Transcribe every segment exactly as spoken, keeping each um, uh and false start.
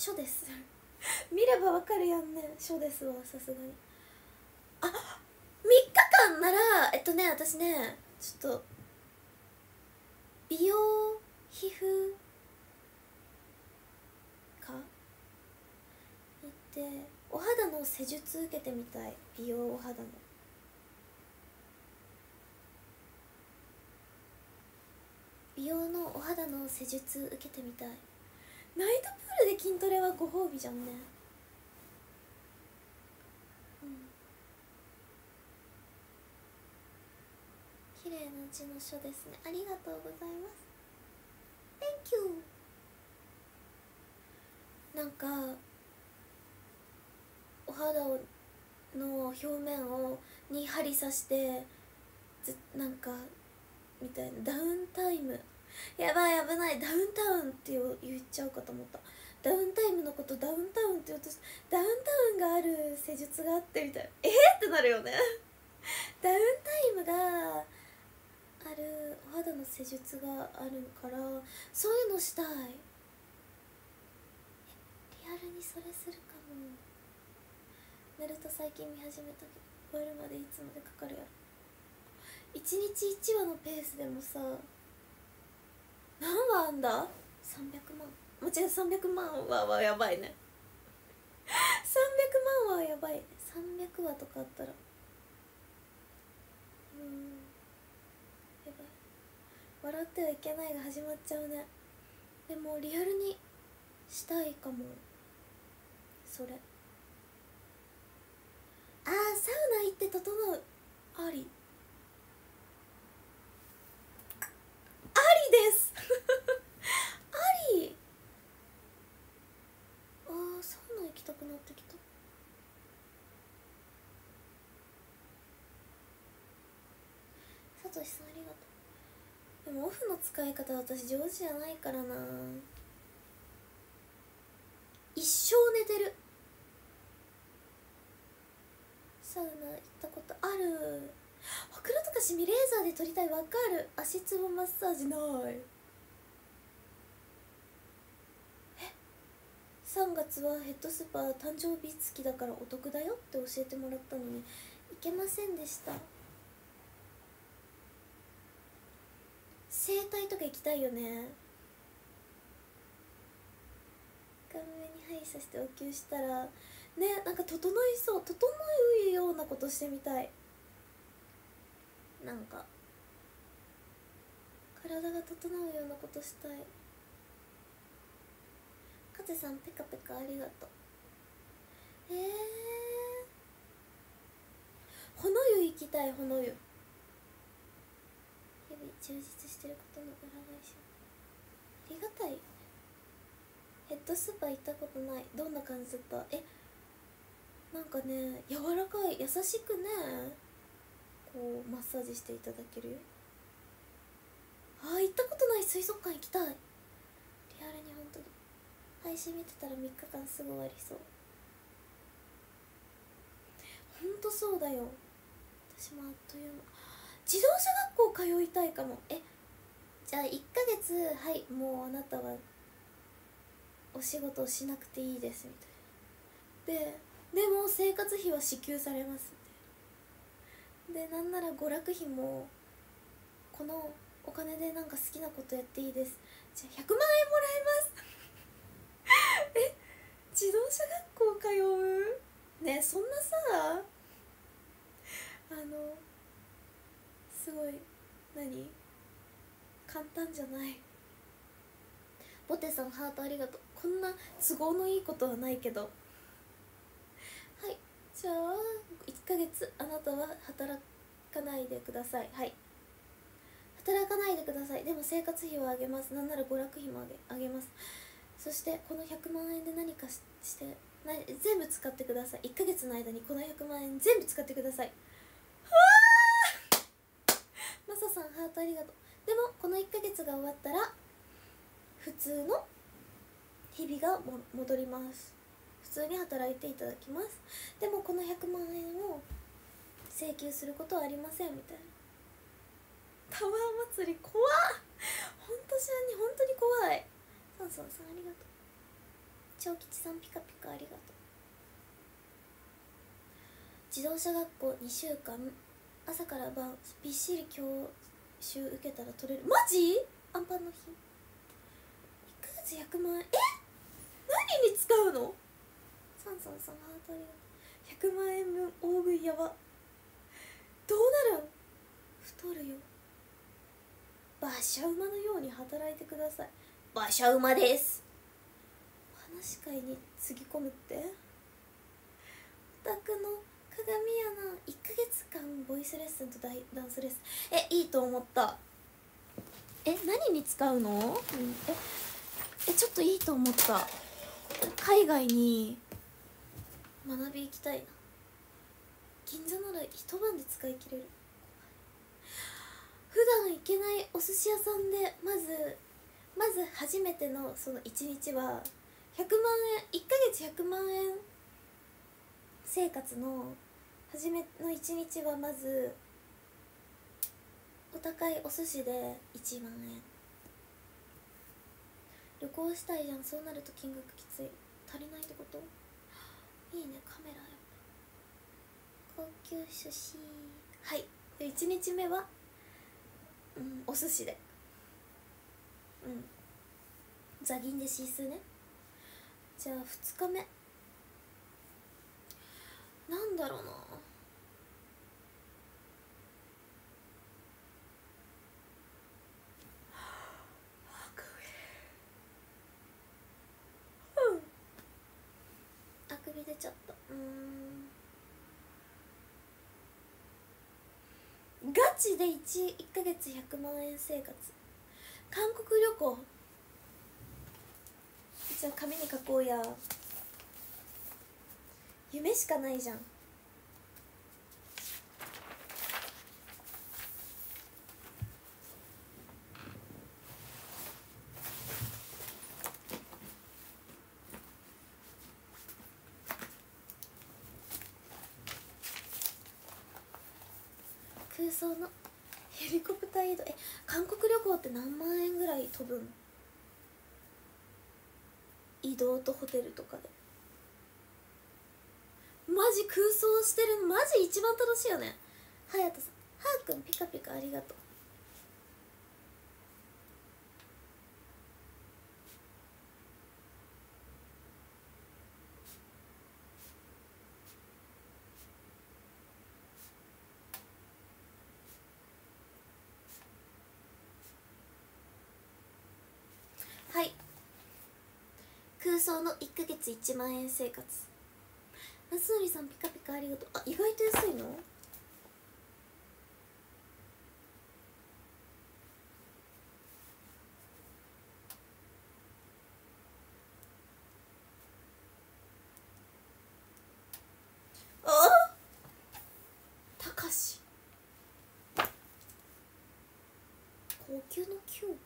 書です見ればわかるやんね。書ですわ、さすがに。あ、みっかかんならえっとね私ねちょっと美容皮膚科行ってお肌の施術受けてみたい。美容お肌の美容のお肌の施術受けてみたい。ナイトプールで筋トレはご褒美じゃんね。うん、綺麗な字の書ですね。ありがとうございます。 Thank you。 なんかお肌をの表面をに針刺してずなんかみたいな。ダウンタイム、やばい危ない、ダウンタウンって言っちゃうかと思った。ダウンタイムのことダウンタウンって言おうとして、ダウンタウンがある施術があってみたいな、えー、ってなるよねダウンタイムがあるお肌の施術があるからそういうのしたい。リアルにそれするかも。ナルト最近見始めたけど終わるまでいつまでかかるやろ。いちにちいちわのペースでもさ何話あんだ。さんびゃくまん、もちろんさんびゃくまん話はやばいねさんびゃくまんはやばいね。さんびゃくわとかあったらうーんやばい。笑ってはいけないが始まっちゃうね。でもリアルにしたいかもそれ。あーサウナ行って整うありありですあり。あーサウナ行きたくなってきた。さとしさんありがとう。でもオフの使い方私上手じゃないからな。一生寝てる。サウナ行ったことある。ほくろとかシミレーザーで撮りたい。わかる。足つぼマッサージない。えさんがつはヘッドスパ誕生日付きだからお得だよって教えてもらったのに行けませんでした。整体とか行きたいよね。顔面に針刺してお灸したらね、なんか整いそう。整うようなことしてみたい。なんか体が整うようなことしたい。かぜさんペカペカありがとう。えー、ほの湯行きたい。ほの湯日々充実してることの裏返し。ありがたい。ヘッドスパ行ったことない。どんな感じだった。えなんかね柔らかい、優しくねこうマッサージしていただけるよ。あー行ったことない。水族館行きたい。リアルに本当に配信見てたらみっかかんすぐ終わりそう。ほんとそうだよ。私もあっという間。自動車学校通いたいかも。えじゃあいっかげつはいもうあなたはお仕事をしなくていいですみたいな。ででも生活費は支給されますみたいな。でなんなら娯楽費もこのお金でなんか好きなことやっていいです。じゃあひゃくまんえんもらえますえ自動車学校通うね。そんなさあのすごい何簡単じゃない。ボテさんハートありがとう。こんな都合のいいことはないけど。はいじゃあいっかげつあなたは働かないでください。はい働かないでください。でも生活費はあげます。なんなら娯楽費もあげあげます。そしてこのひゃくまんえんで何か し, してな全部使ってください。いっかげつの間にこのひゃくまんえん全部使ってください。マサさんハートありがとう。でもこのいっかげつが終わったら普通の日々がも戻ります。普通に働いていただきます。でもこのひゃくまんえんを請求することはありませんみたいな。タワー祭り怖っ。ほんと知らんに本当に怖い。サンソンさんありがとう。 長吉さんピカピカありがとう。自動車学校にしゅうかん朝から晩びっしり教習受けたら取れる。マジ？アンパンの日いっかげつひゃくまんえん。え何に使うの？サンさんさんハートありがとう。ひゃくまんえんぶん大食いやば。どうなるん？太るよ。馬車馬のように働いてください。馬車馬です。話し会につぎ込むって？オタクの鏡やな。いっかげつかんボイスレッスンとダイダンスレッスン。えいいと思った。え何に使うの？うん、ええちょっといいと思った。海外に学び行きたいな。銀座なら一晩で使い切れる。普段行けないお寿司屋さんでまずまず初めてのそのいちにちはひゃくまんえん、いっかげつひゃくまんえん生活の初めのいちにちはまずお高いお寿司でいちまんえん。旅行したいじゃん。そうなると金額きつい。足りないってこと？いいねカメラ。やっぱ高級寿司。はいでいちにちめはうんお寿司でうんザギンでシースーね。じゃあふつかめなんだろうな。うんあくび出ちゃった。うーんガチでいち、いっかげつひゃくまんえん生活。韓国旅行。じゃあ紙に書こうや。夢しかないじゃん。空想のヘリコプター移動。え韓国旅行って何万円ぐらい飛ぶん？移動とホテルとかで。マジ空想してる。マジ一番楽しいよね。はやとさんはーくんピカピカありがとう。はい空想のいっかげついちまんえん生活。夏のりさんピカピカありがとう。あ意外と安いの？あたかし高級のきゅう。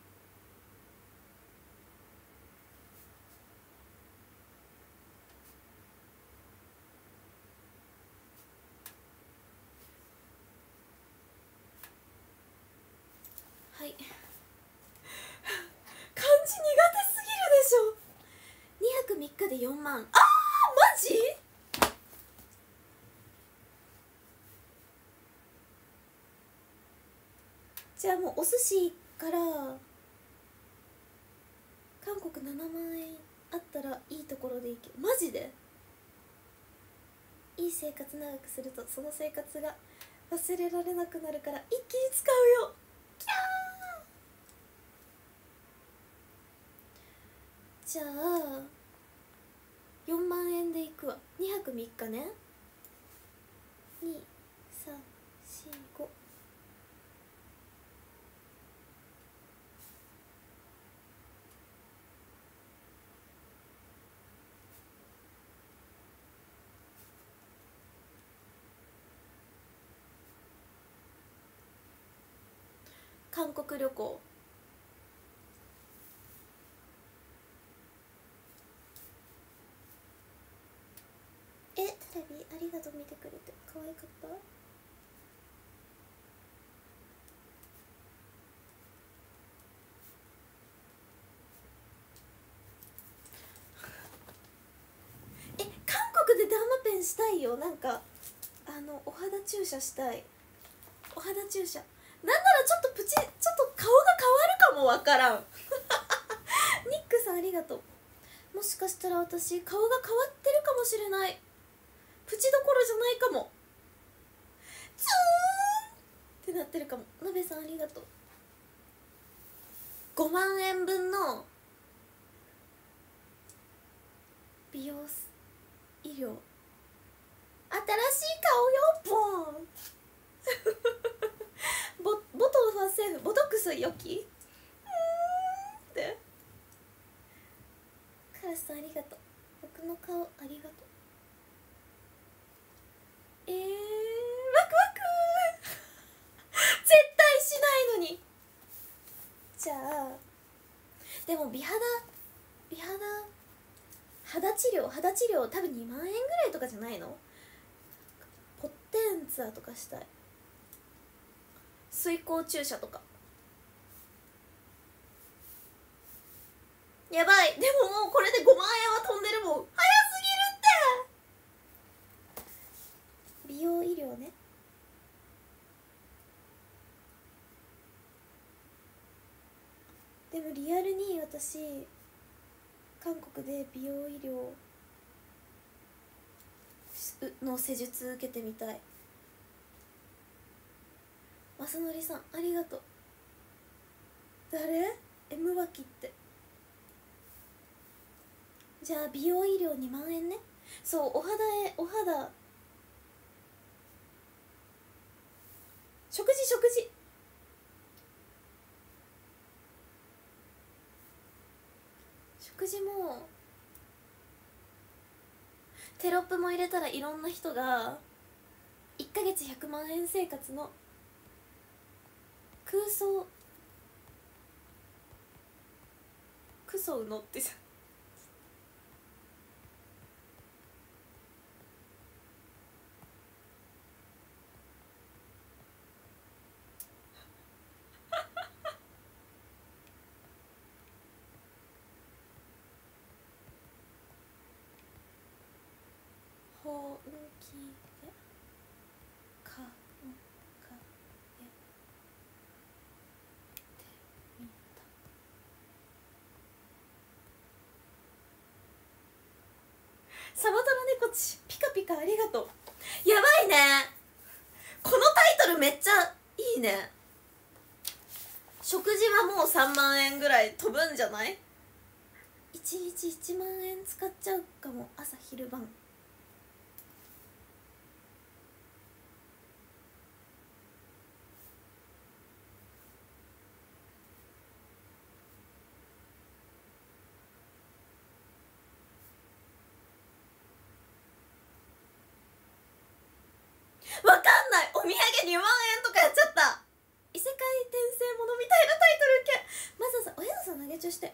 はい漢字苦手すぎるでしょ。にはくみっかでよんまん。あーマジ？じゃあもうお寿司から韓国ななまんえんあったらいいところでいける。マジでいい生活長くするとその生活が忘れられなくなるから一気に使うよ。キャー。じゃあよんまんえんでいくわ。にはくみっかね。にさんしご韓国旅行。えテレビありがとう見てくれて可愛かった。 んしたいよ。なんかあのお肌注射したい。お肌注射なんならちょっとプチちょっと顔が変わるかもわからんニックさんありがとう。もしかしたら私顔が変わってるかもしれない。プチどころじゃないかも。ツーンってなってるかも。のべさんありがとう。ごまんえんぶんの美容医療、新しい顔よボーンボボトルはセーフ。ボトックスよきうーんってカラスさんありがとう。僕の顔ありがとう。えー、ワクワク絶対しないのに。じゃあでも美肌美肌肌治療肌治療多分にまんえんぐらいとかじゃないの。ポッテンツァーとかしたい。水光注射とかやばい。でももうこれでごまんえんは飛んでるもん。早すぎるって。美容医療ね。でもリアルに私韓国で美容医療の施術受けてみたい。まさのりさんありがとう。誰 M 脇って。じゃあ美容医療にまんえんね。そうお肌へお肌食事食事食事もテロップも入れたらいろんな人がいっかげつひゃくまんえん生活の空想クソうのってさほうきでかんかえてみた。サバトロネコチピカピカありがとう。やばいねこのタイトルめっちゃいいね。食事はもうさんまんえんぐらい飛ぶんじゃない。いちにちいちまんえん使っちゃうかも。朝昼晩わかんない。お土産にまんえんとかやっちゃった。異世界転生ものみたいなタイトルけ。まずさおやさん投げ中して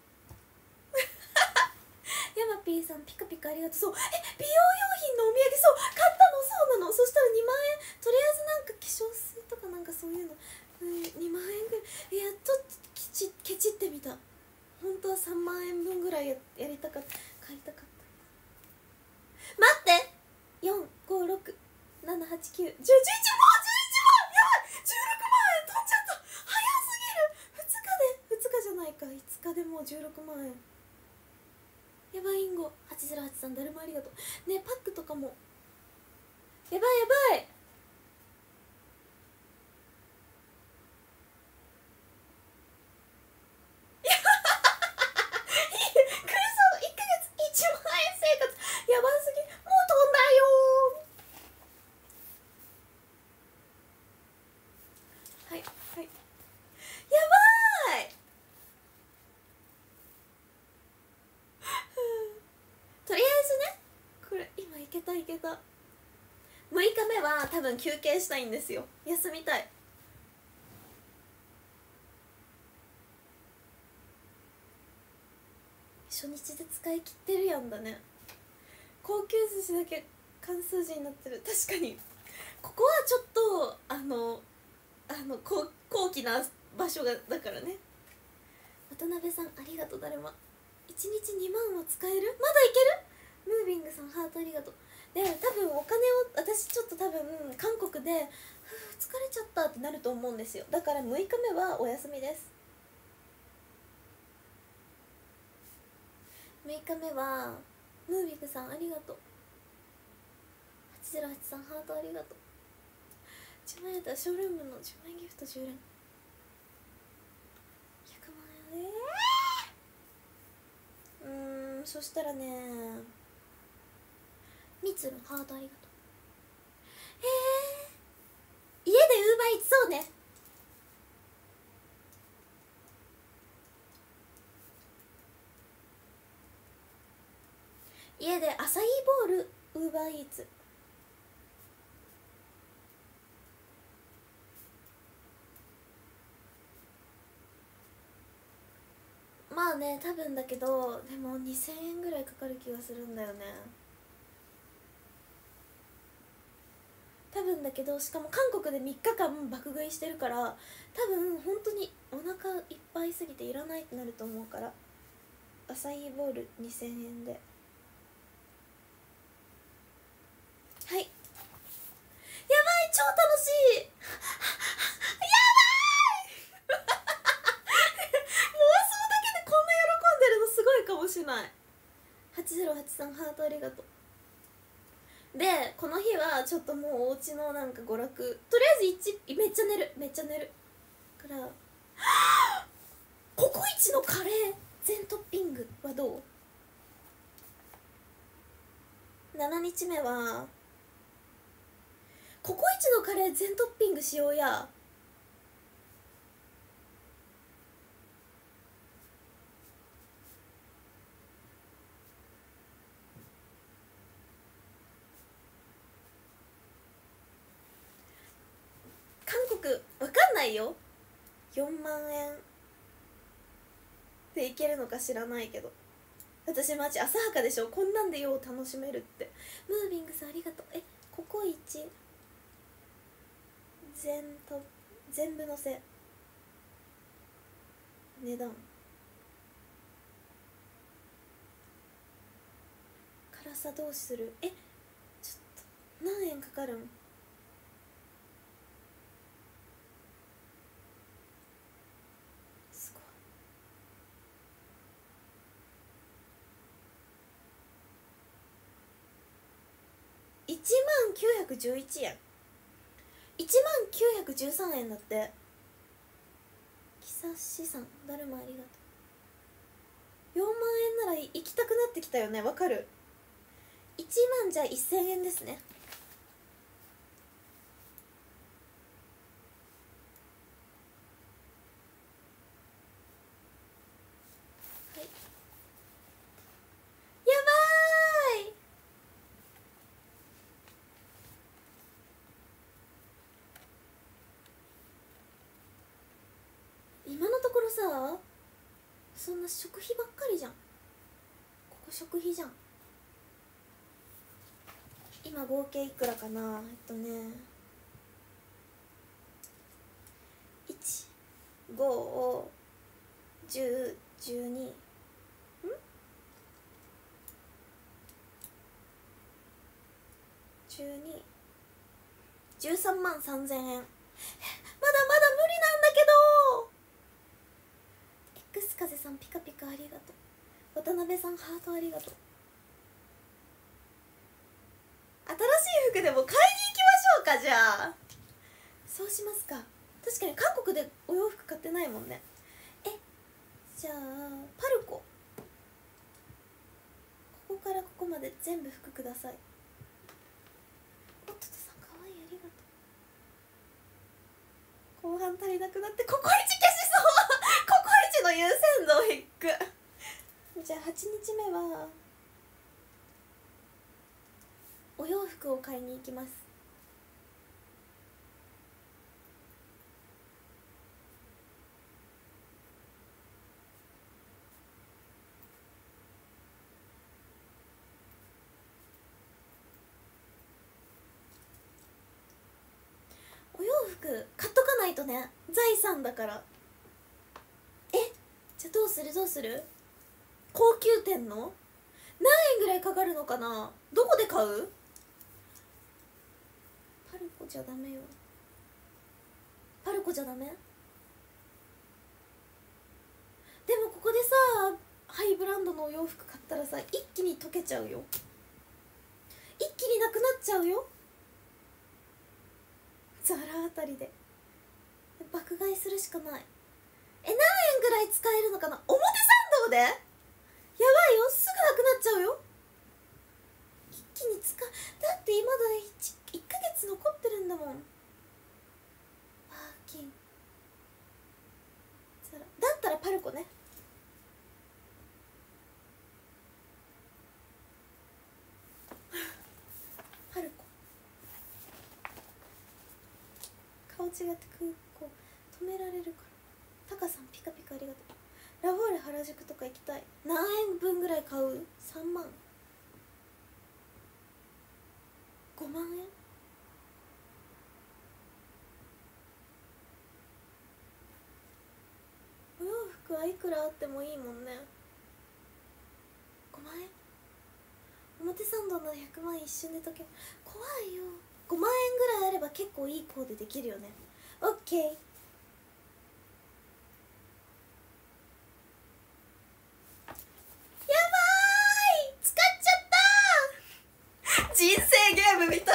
ヤマピーさんピカピカありがとう。そうえ美容用品のお土産そう買ったの。そうなの。そしたらにまんえんとりあえずなんか化粧水とかなんかそういうの、うん、にまんえんぐらいやっとケチケチってみた。本当はさんまんえんぶんぐらい や, やりたかった買いたかった。待ってよんごろくななはちきゅうじゅうじゅういちもうじゅういちまんやばいじゅうろくまんえん飛んじゃった。早すぎる。ふつかでふつかじゃないかいつかでもうじゅうろくまんえん。やばいインゴはちゼロはちさん誰もありがとうね。パックとかもやばいやばい空想いっかげついちまんえん生活やばすぎ。もう飛んだよー。はいはいやばいとりあえずねこれ今いけたいけた。むいかめは多分休憩したいんですよ。休みたい。初日で使い切ってるやんだね。高級寿司だけ漢数字になってる。確かにここはちょっとあのあの高高貴な場所がだからね。渡辺さんありがとう。だるまいちにちにまんは使える。まだいける。ムービングさんハートありがとう。 で多分お金を私ちょっと多分韓国で「ふう疲れちゃった」ってなると思うんですよ。だからむいかめはお休みです。むいかめはムービックさんありがとう。はちぜろはちさんハートありがとう。じゅうまん円やったらショールームのじゅうまん円ギフトじゅう連ひゃくまん円。えー、うーんそしたらねみつるハートありがとう。へえ家でウーバーイーツそうね。家でアサイーボールウーバーイーツ。まあね多分だけどでもにせんえんぐらいかかる気がするんだよね多分だけど。しかも韓国でみっかかん爆食いしてるから多分本当にお腹いっぱいすぎていらないってなると思うから、アサイーボールにせんえんで。はい、やばい超楽しいやばい妄想だけでこんな喜んでるのすごいかもしれない。はちぜろはちさんハートありがとう。でこの日はちょっともうお家のなんか娯楽とりあえずいちめっちゃ寝るめっちゃ寝るからココイチのカレー全トッピングはどう？しちにちめはココイチのカレー全トッピングしようや。韓国わかんないよ。よんまん円でいけるのか知らないけど、私マジ浅はかでしょこんなんでよう楽しめるって。ムービングさんありがとう。えココイチ全と全部のせ値段辛さどうする？えちょっと何円かかるん？すごい。いちまんきゅうひゃくじゅういちえん、いちまんきゅうひゃくじゅうさんえんだって。きさしさんだるまありがとう。よんまん円なら行きたくなってきたよね。わかる。いちまんじゃあせんえんですね。はい、やばーい。今のところさそんな食費ばっかりじゃん。ここ食費じゃん。今合計いくらかな。えっとねいち、ご、じゅう、じゅうにんじゅうに、じゅうさんまんさんぜんえん。まだまだ無理なんだけど。 X 風さんピカピカありがとう。渡辺さんハートありがとう。新しい服でも買いに行きましょうか。じゃあそうしますか。確かに韓国でお洋服買ってないもんね。えじゃあパルコここからここまで全部服ください。おっととさんかわいいありがとう。後半足りなくなってココイチ消しそうココイチの優先度を引くじゃあはちにちめはお洋服を買いに行きます。お洋服買っとかないとね、財産だから。えじゃあどうするどうする。高級店の何円ぐらいかかるのかな。どこで買う？ じゃダメよ。パルコじゃダメ。でもここでさハイブランドのお洋服買ったらさ一気に溶けちゃうよ。一気になくなっちゃうよ。ザラあたりで爆買いするしかない。え、何円ぐらい使えるのかな。表参道でやばいよ、すぐなくなっちゃうよ。一気に使う。だって今だ 1, いっかげつ残ってるんだもん。パーキンザラだったらパルコね。パルコ顔違って空港止められるから。タカさんピカピカありがとう。ラフォーレ原宿とか行きたい。何円分ぐらい買う。さんまんごまん円。お洋服はいくらあってもいいもんね。ごまん円。表参道のひゃくまん一瞬で溶ける。怖いよ。ごまん円ぐらいあれば結構いいコーデできるよね。オッケー。やばーい、使っちゃったー。人生ゲームみたい。面白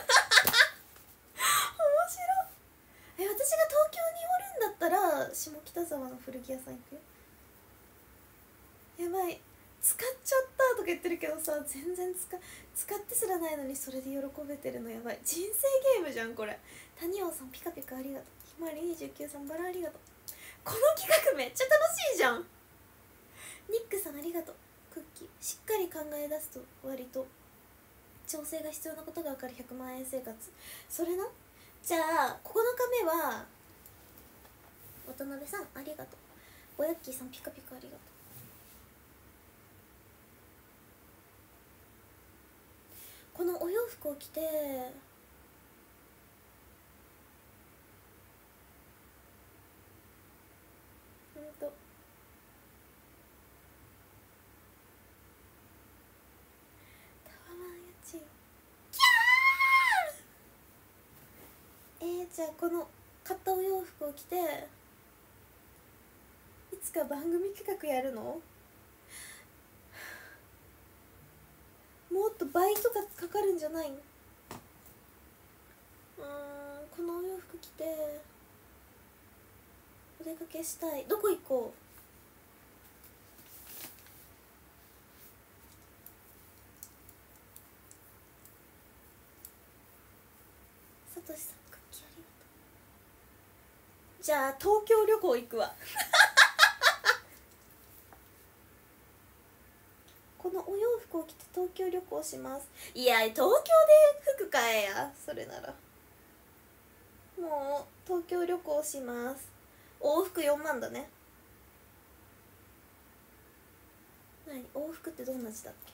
い。え、私が東京におるんだったら下北沢の古着屋さん行くよ。やばい、使っちゃったとか言ってるけどさ、全然使使ってすらないのにそれで喜べてるのやばい。人生ゲームじゃんこれ。谷尾さんピカピカありがとう。ひまわりにじゅうきゅうさんバラありがとう。この企画めっちゃ楽しいじゃん。ニックさんありがとう。クッキーしっかり考え出すと割と調整が必要なことが分かるひゃくまん円生活。それな。じゃあここのカメは渡辺さんありがとう。おやっきーさんピカピカありがとう。このお洋服を着てほんとタワマン家賃キャー。えー、じゃあこの買ったお洋服を着ていつか番組企画やるの。もっと倍とかかかるんじゃないの。うーん、このお洋服着てお出かけしたい。どこ行こう。さとしさんクッキーありがとう。じゃあ東京旅行行くわ。このお洋服を着て東京旅行します。いや東京で服買えや。それならもう東京旅行します。往復よんまんだね。何往復ってどんな字だっけ。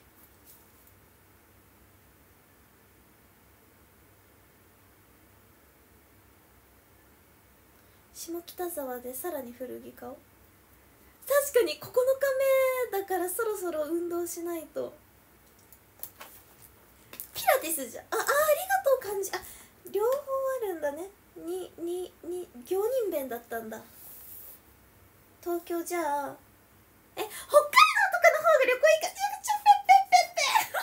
下北沢でさらに古着買おう。確かにここのカメだからそろそろ運動しないと。ピラティスじゃん。ああ、ありがとう感じ。あ、両方あるんだね。ににに行人弁だったんだ。東京じゃあえ北海道とかの方が旅行いいか。ちょちょペッペッペッペ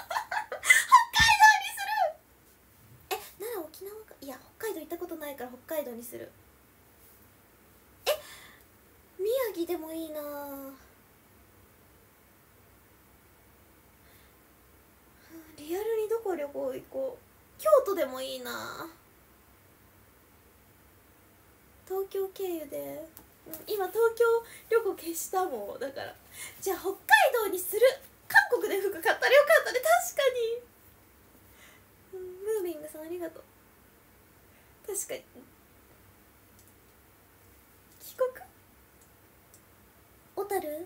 北海道にする。え、なら沖縄か。いや北海道行ったことないから北海道にする。え、宮城でもいいな。リアルにどこ旅行行こう。京都でもいいな。東京経由で、うん、今東京旅行消したもんだから。じゃあ北海道にする。韓国で服買ったらよかったね。確かに、うん、ムービングさんありがとう。確かに帰国小樽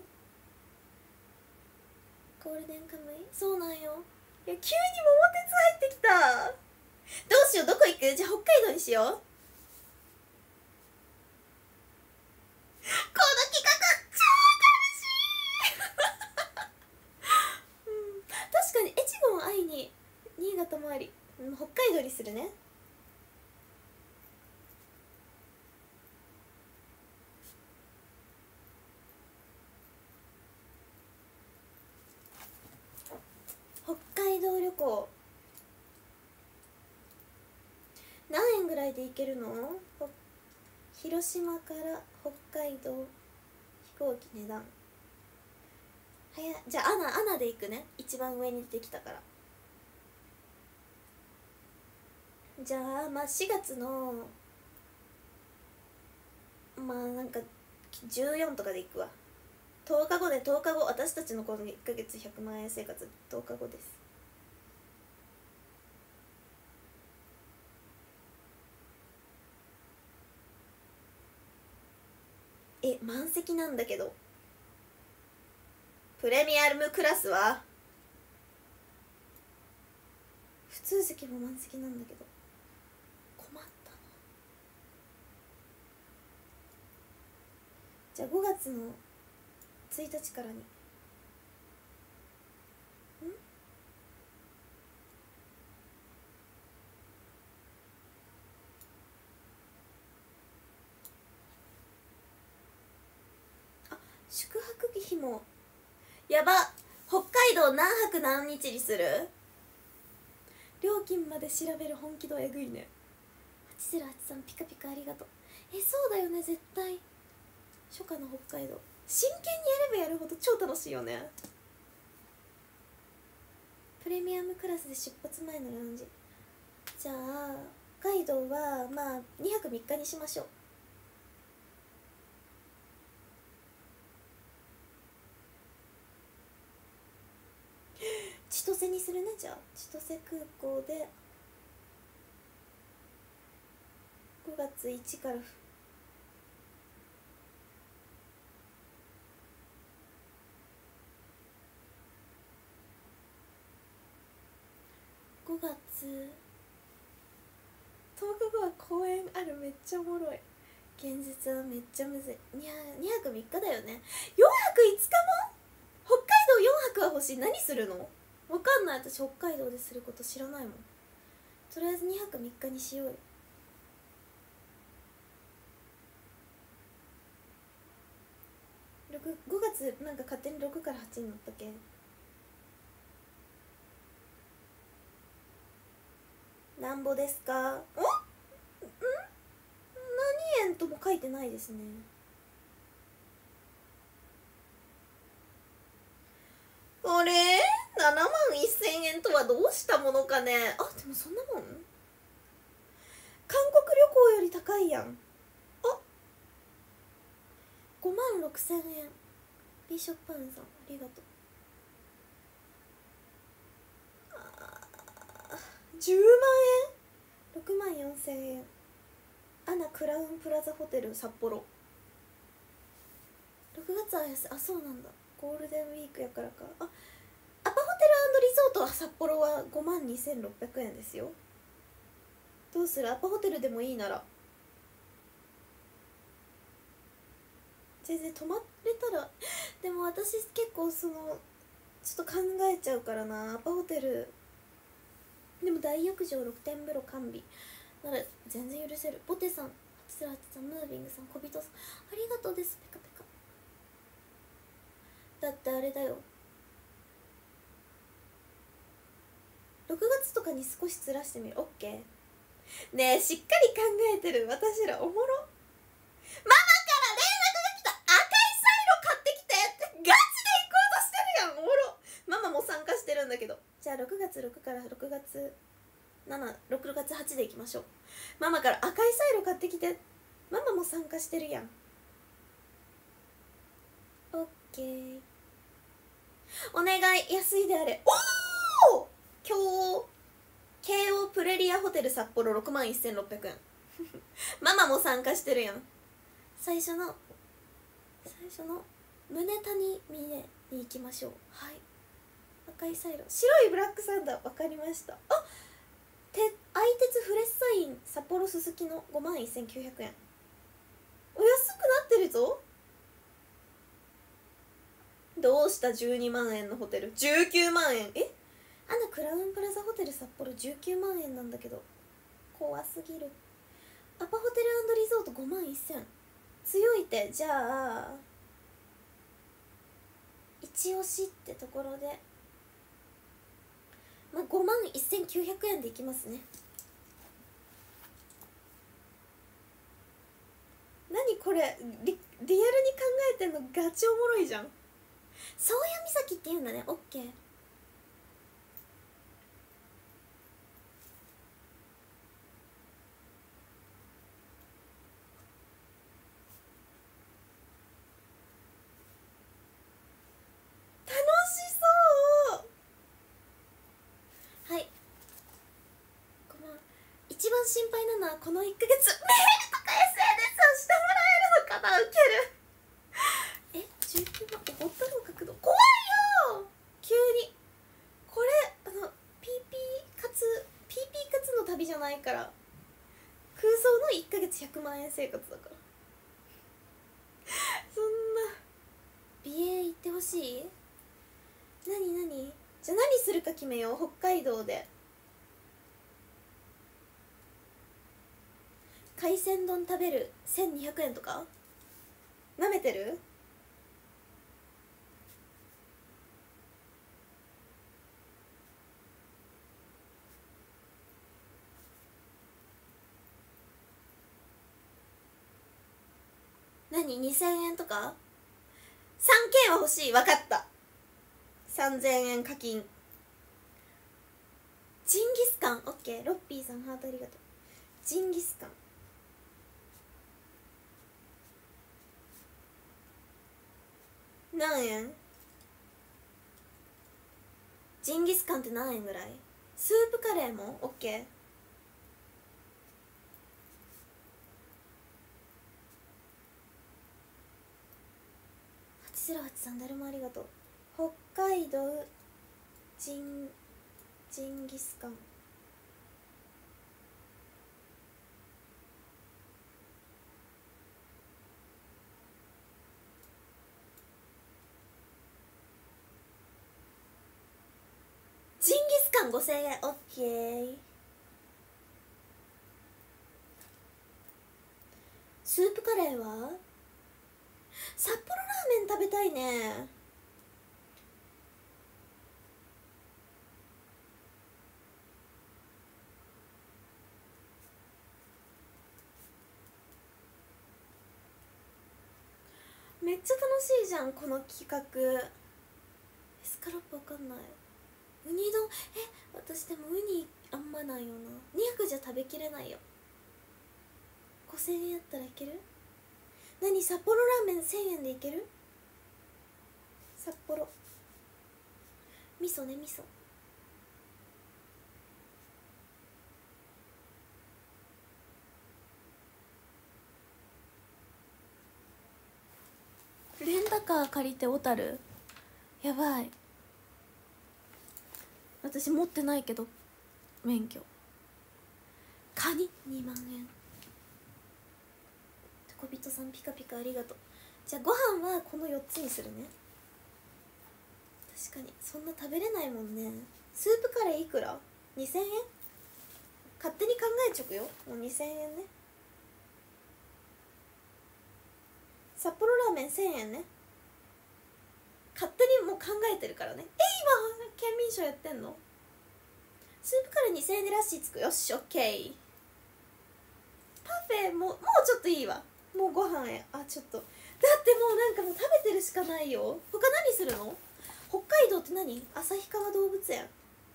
ゴールデンカムイ。そうなんよ。いや急に桃鉄入ってきた。どうしよう。どこ行く。じゃあ北海道にしよう。この企画超楽しい。うん、確かに越後を会いに新潟もあり、うん、北海道にするね。 行何円ぐらいで行けるの？広島から北海道飛行機値段はや、じゃあアナアナで行くね。一番上に出てきたから。じゃあまあしがつのまあなんかじゅうよんとかで行くわ。とおかごでとおかご、私たちのこのいっかげつひゃくまん円生活とおかごです。え、満席なんだけど。プレミアムクラスは普通席も満席なんだけど、困ったな。じゃあごがつのついたちからに。んあ、宿泊費もやば。北海道何泊何日にする？料金まで調べる本気度えぐいね。はちゼロはちさんピカピカありがとう。え、そうだよね、絶対初夏の北海道真剣にやればやるほど超楽しいよね。プレミアムクラスで出発前のラウンジ。じゃあ北海道はまあにはくみっかにしましょう。千歳にするね。じゃあ千歳空港でごがついちからごがつとおかごは公演ある。めっちゃおもろい。現実はめっちゃむずい。にはくみっかだよね。よんはくいつかも北海道よんはくは欲しい。何するの？わかんない。私北海道ですること知らないもん。とりあえずにはくみっかにしようよ。ごがつなんか勝手にろくからはちになったっけ。なんぼですか？ん？ん？何円とも書いてないですね。あれななまんせんえんとはどうしたものかね。あ、でもそんなもん。韓国旅行より高いやん。あ、ごまんろくせんえん。ビショップアンさんありがとう。あ、じゅうまんえん、ろくまんよんせんえん。アナクラウンプラザホテル札幌。ろくがつは安い。あ、そうなんだ。ゴールデンウィークやからか。あ、アパホテルリゾートは札幌はごまんにせんろっぴゃくえんですよ。どうする？アパホテルでもいいなら。全然泊まれたらでも私結構そのちょっと考えちゃうからな。アパホテルでも大浴場ろくてん風呂完備なら全然許せる。ボテさん、はちゼロはちさん、ムービングさん、小人さんありがとうです。ペカペカ。だってあれだよ、ろくがつとかに少しずらしてみる。オッケー。ねえ、しっかり考えてる。私らおもろ。ママから連絡が来た。赤いサイロ買ってきてってガチで行こうとしてるやん。おもろ。ママも参加してるんだけど。じゃあろくがつろくからろくがつなな、ろくがつはちでいきましょう。ママから赤いサイロ買ってきて。ママも参加してるやん。オッケー。お願い、安いであれ。おお、今日京王プレリアホテル札幌ろくまんせんろっぴゃくえんママも参加してるやん。最初の最初の宗谷峰に行きましょう。はい、赤いサイロ、白いブラックサンダー。分かりました。あ、て相鉄フレッサイン札幌すすきのごまんせんきゅうひゃくえん。お安くなってるぞ。どうした？じゅうにまんえんのホテルじゅうきゅうまんえん。え、アナクラウンプラザホテル札幌じゅうきゅうまんえんなんだけど怖すぎる。アパホテル&リゾートごまんせん。強いて。じゃあ一押しってところでまあごまんせんきゅうひゃくえんでいきますね。何これ、リリアルに考えてんのガチおもろいじゃん。宗谷岬って言うんだね。オッケー。楽しそう。はい、ごまん。一番心配なのはこのいっかげつメールとか エスエヌエス をしてもらえるのかな。ウケる。え、じゅうきゅうまんボタンの角度怖いよ急に。これあの ピーピー かつ ピーピー かつの旅じゃないから、空想のいっかげつひゃくまんえん生活だから。そんな美瑛行ってほしい。何何じゃあ何するか決めよう。北海道で海鮮丼食べるせんにひゃくえんとかなめてる。何 にせんえんとか さんケー は欲しい。分かった。さんぜんえん課金。ジンギスカンオッケー。ロッピーさんハートありがとう。ジンギスカン何円。ジンギスカンって何円ぐらい。スープカレーもオッケー。はちゼロはちさん誰もありがとう。北海道ジンジンギスカンジンギスカンごせんえんオッケー。スープカレーは札幌ラーメン食べたいね。めっちゃ楽しいじゃんこの企画。エスカロップわかんない。ウニ丼え私でもウニあんまないよな。にひゃくじゃ食べきれないよ。ごせんえんやったらいける。何札幌ラーメンせんえんでいける。札幌味噌ね味噌。レンタカー借りて小樽やばい。私持ってないけど免許。カニにまんえん。小人さんピカピカありがとう。じゃあご飯はこのよっつにするね。確かにそんな食べれないもんね。スープカレーいくら。にせんえん。勝手に考えちょくよ。もうにせんえんね。札幌ラーメンせんえんね。勝手にもう考えてるからね。え今県民賞やってんの。スープカレーにせんえんでラッシーつく。よしオッケー。パフェももうちょっといいわ。もうご飯へ。あちょっとだってもうなんかもう食べてるしかないよ。他何するの。北海道って何。旭川動物園。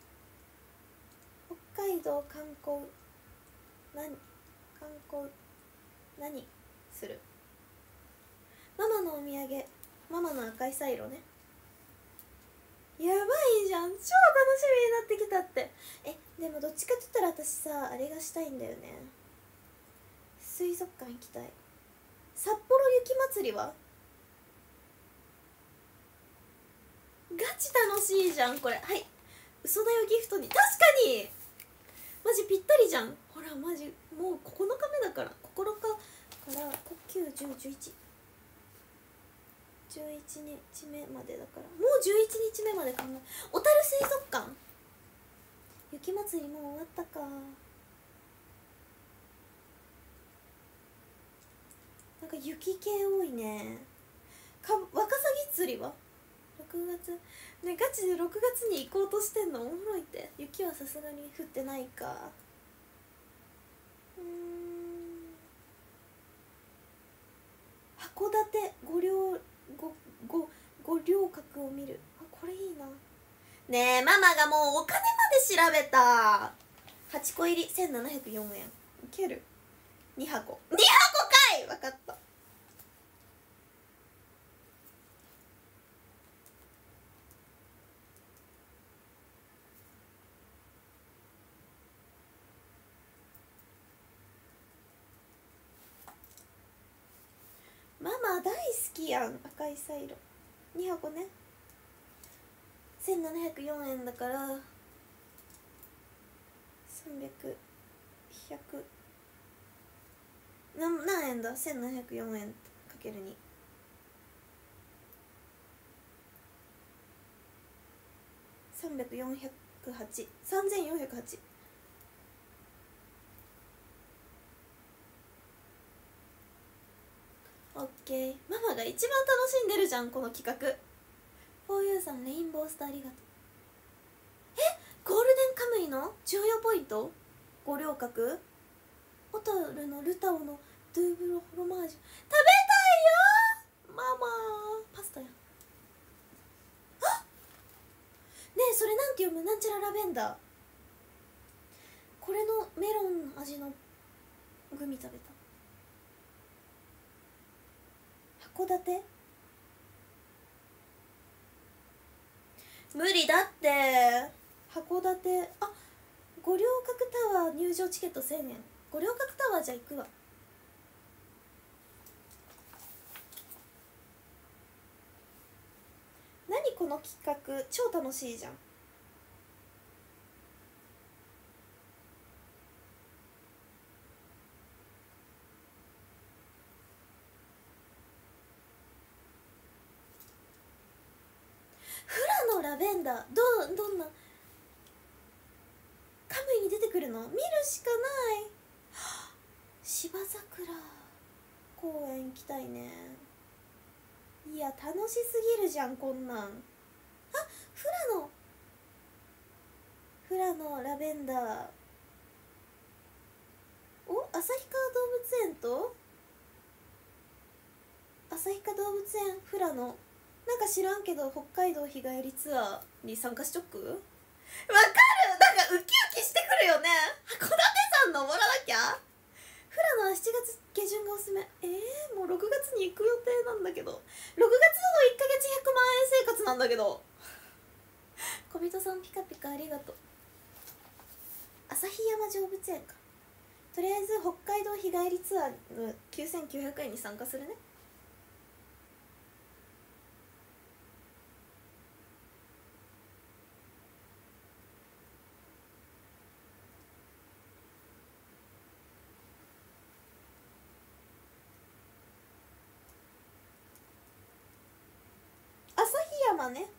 北海道観光何観光何する。ママのお土産。ママの赤いサイロね。やばいじゃん超楽しみになってきたって。えでもどっちかって言ったら私さあれがしたいんだよね。水族館行きたい。札幌雪まつりはガチ楽しいじゃんこれ。はい嘘だよギフトに。確かにマジぴったりじゃん。ほらマジもうここのかめだからここのかからきゅう、じゅう、じゅういち、じゅういちにちめまでだからもうじゅういちにちめまで考え。小樽水族館雪まつりもう終わったか。なんか雪系多いね。かワカサギ釣りはろくがつね、ガチでろくがつに行こうとしてんのおもろいって。雪はさすがに降ってないか。うーん、函館五稜五五五稜郭を見る。あ、これいいな。ねえママがもうお金まで調べた。はちこ入りせんななひゃくよんえん。いける。に箱に箱かい。分かった。ママ大好きやん赤いサイロ。に箱ね、せんななひゃくよんえんだからさんびゃく、ひゃくな何円だ。せんななひゃくよんえんかけるに、さんびゃくよんひゃくはち、さんぜんよんひゃくはち。オッケー。ママが一番楽しんでるじゃんこの企画。フォーユーさんレインボースターありがとう。え、ゴールデンカムイの重要ポイント五稜郭、小樽のルタオのドゥーブロフロマージュ食べたいよママ。パスタやん。あっねえそれなんて読む。なんちゃらラベンダー。これのメロン味のグミ食べた。函館無理だって。函館、あ、五稜郭タワー入場チケットせんえん。五稜郭タワーじゃ行くわ。何この企画超楽しいじゃん。フラのラベンダー、どどんなカムイに出てくるの。見るしかない。芝桜公園行きたいね。いや楽しすぎるじゃんこんなん。あ、フラのフラのラベンダー。お、旭川動物園と旭川動物園フラのなんか知らんけど北海道日帰りツアーに参加しとく。わかる。なんかウキウキしてくるよね。函館山登らなきゃ。フラのはしちがつ下旬がおすすめ。えー、もうろくがつに行く予定なんだけど、ろくがつのいっかげつひゃくまんえん生活なんだけど。小人さんピカピカありがとう。旭山動物園か。とりあえず北海道日帰りツアーのきゅうせんきゅうひゃくえんに参加するね。旭山ね。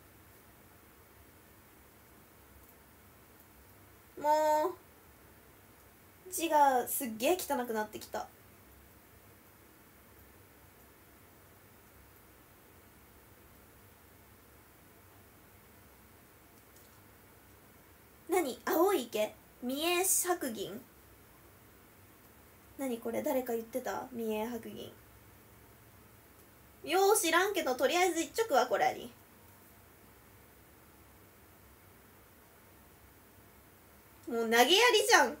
もう字がすっげえ汚くなってきた。何青い池三重白銀。何これ誰か言ってた。三重白銀よう知らんけどとりあえず一直はこれに。もう投げやりじゃん。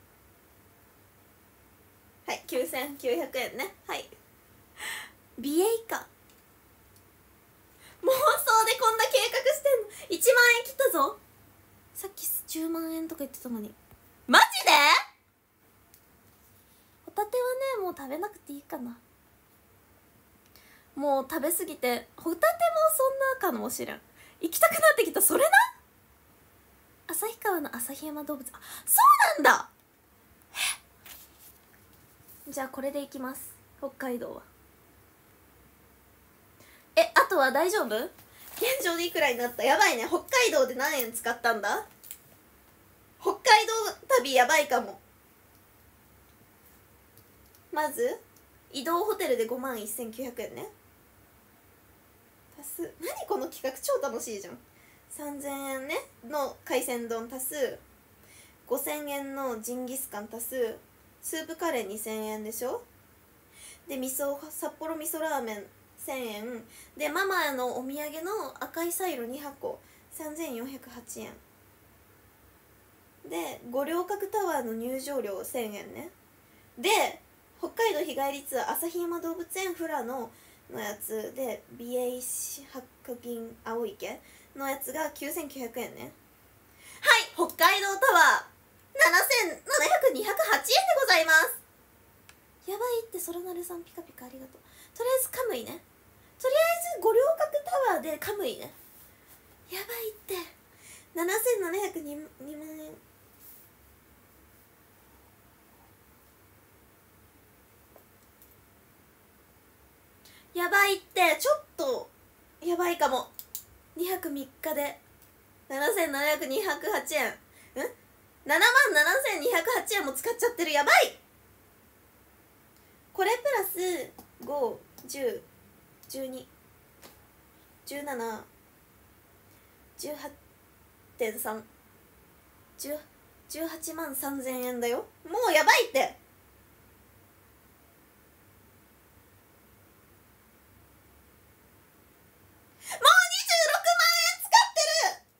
はい、きゅうせんきゅうひゃくえんね。はい、美瑛か。妄想でこんな計画してんの。いちまんえん切ったぞ。さっきじゅうまんえんとか言ってたのに。マジで。ホタテはねもう食べなくていいかな。もう食べ過ぎてホタテもそんなかもしれん。行きたくなってきた。それな。旭川の旭山動物、あ、そうなんだ。じゃあこれで行きます。北海道は。え、あとは大丈夫。現状でいくらになった。やばいね。北海道で何円使ったんだ。北海道旅やばいかも。まず移動ホテルでごまんせんきゅうひゃくえんね。 足す何この企画超楽しいじゃん。さんぜんえんねの海鮮丼足すごせんえんのジンギスカン足すスープカレーにせんえんでしょ。で味噌札幌味噌ラーメンせんえんでママのお土産の赤いサイロにはこさんぜんよんひゃくはちえんで五稜郭タワーの入場料せんえんね。で北海道日帰りツアー旭山動物園フラののやつで美瑛市白銀青池のやつがきゅうせんきゅうひゃくえんね。はい北海道タワーななせんななひゃくにひゃくはちえんでございます。やばいって、そらなるさんピカピカありがとう。とりあえずカムイね、とりあえず五稜郭タワーでカムイね。やばいってななせんななひゃくにまんえん。やばいって、ちょっとやばいかも。にはくみっかでななせんななひゃくにひゃくはちえん、んななまんななせんにひゃくはちえんも使っちゃってる。やばい。これプラスご、じゅう、じゅうに、じゅうなな、じゅうはちてんさん、じゅうはちまんさんぜんえんだよ。もうやばいって。もうにじゅうろくまんえん使ってる。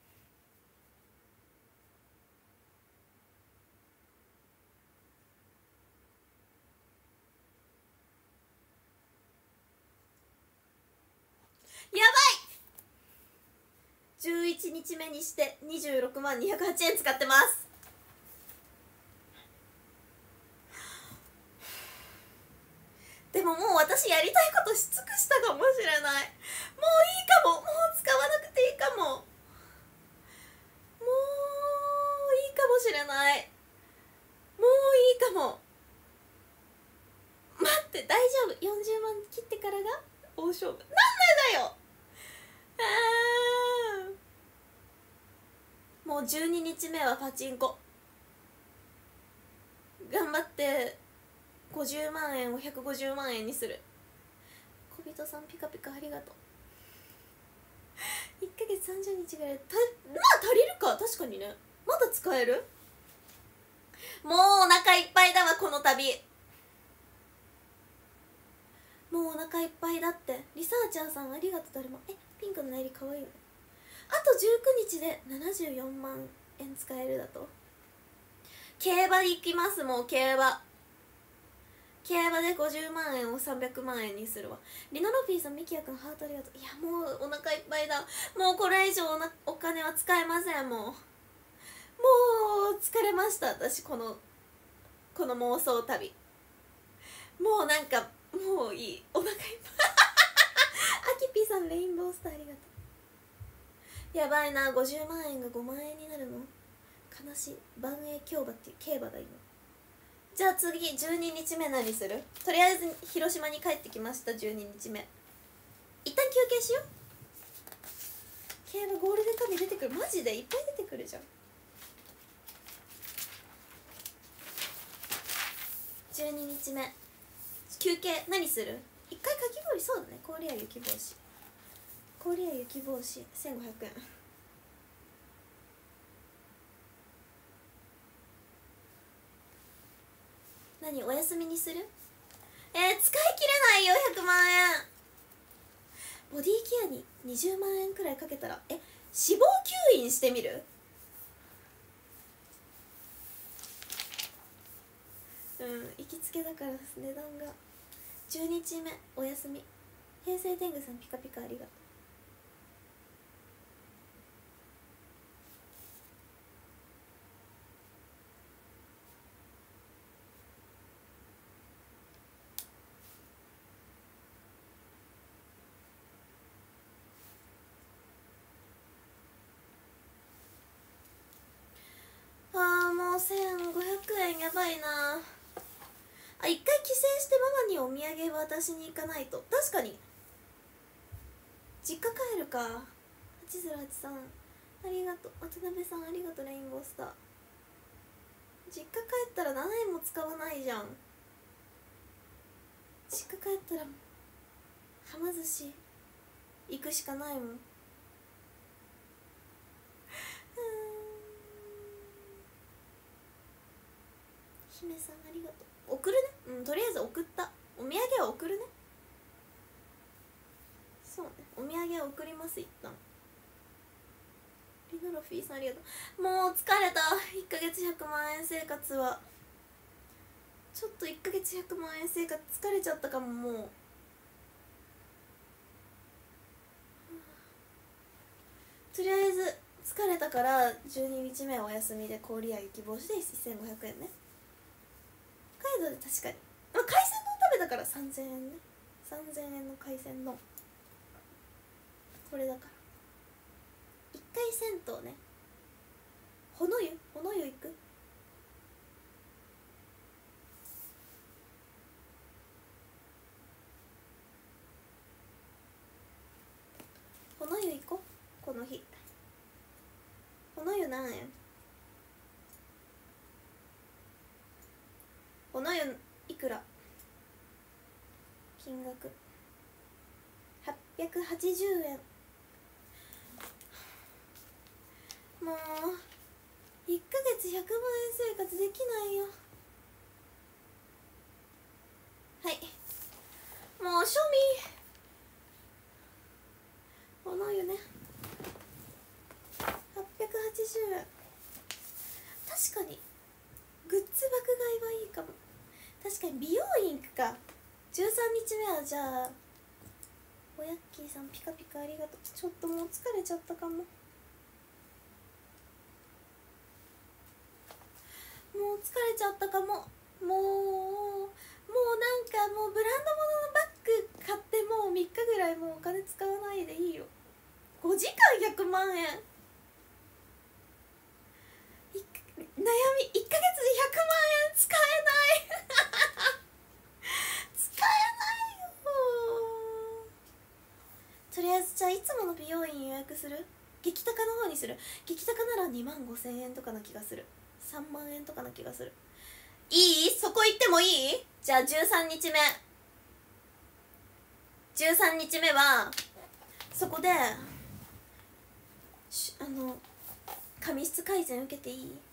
やばい。じゅういちにちめにしてにじゅうろくまんにひゃくはちえん使ってます。でももう私やりたいことし尽くしたかもしれない。もういいかも。もう使わなくていいかも。もういいかもしれない。もういいかも。待って、大丈夫。よんじゅうまん切ってからが大勝負。なんでだよ。あーもうじゅうににちめはパチンコ頑張ってごじゅうまんえんをひゃくごじゅうまんえんにする。小人さんピカピカありがとう。いっかげつさんじゅうにちぐらいた、まあ足りるか。確かにね、まだ使える。もうお腹いっぱいだわこの旅。もうお腹いっぱいだって。リサーチャーさんありがとう。誰もえピンクのネイリかわいいよね。あとじゅうくにちでななじゅうよんまんえん使えるだと。競馬行きます。もう競馬競馬でごじゅうまんえんをさんびゃくまんえんにするわ。リノロフィーさん、ミキヤくんハートありがとう。いやもうお腹いっぱいだ。もうこれ以上おなお金は使えません。もうもう疲れました私。このこの妄想旅もうなんかもういい。お腹いっぱいアキピーさんレインボースターありがとう。やばいな、ごじゅうまんえんがごまんえんになるの悲しい。万栄競馬っていう競馬だ今。じゃあ次じゅうににちめ何する。とりあえず広島に帰ってきました。じゅうににちめ一旦休憩しよう。競馬ゴールデンカムイ出てくる。マジでいっぱい出てくるじゃん。じゅうににちめ休憩何する。一回かき氷。そうだね、氷や雪帽子。氷や雪帽子せんごひゃくえん。何お休みにする。えー、使い切れないよひゃくまんえん。ボディケアににじゅうまんえんくらいかけたらえ死亡吸引してみる。うん行きつけだから値段が。じゅうにちめお休み。平成天狗さんピカピカありがとう。あーもうせんごひゃくえんやばいなあ。一回帰省してママにお土産渡しに行かないと。確かに実家帰るか。はちぜろはちさんありがとう。渡辺さんありがとう。レインボースター。実家帰ったらななえんも使わないじゃん。実家帰ったらはま寿司行くしかないもん。姫さんありがとう。送るね。うん、とりあえず送った。お土産は送るね。そうね、お土産は送ります。一旦リナロフィーさんありがとう。もう疲れた。いっかげつひゃくまん円生活はちょっといっかげつひゃくまん円生活疲れちゃったかも。もうとりあえず疲れたからじゅうににちめはお休みで郡屋雪帽子でせんごひゃくえんね。北海道で確かに、まあ、海鮮丼食べたからさんぜんえんね。さんぜんえんの海鮮丼これだからいっかい銭湯ね。ほの湯ほの湯行く。ほの湯行こうこの日。ほの湯何円？ほの湯いくら？金額はっぴゃくはちじゅうえん。もういっかげつひゃくまん円生活できないよ。はい、もう庶民ほの湯ねはっぴゃくはちじゅうえん。確かにグッズ爆買いはいいかも。確かに美容院行くか。じゅうさんにちめはじゃあおやっきーさんピカピカありがとう。ちょっともう疲れちゃったかも。もう疲れちゃったかも。もうもうなんかもうブランド物のバッグ買ってもうみっかぐらいもうお金使わないでいいよ。ごじかんひゃくまんえん悩みいっかげつでひゃくまんえん使えない使えないよ。とりあえずじゃあいつもの美容院予約する。激高の方にする。激高ならにまんごせんえんとかな気がする。さんまんえんとかな気がする。いい？そこ行ってもいい？じゃあじゅうさんにちめじゅうさんにちめはそこであの髪質改善受けていい？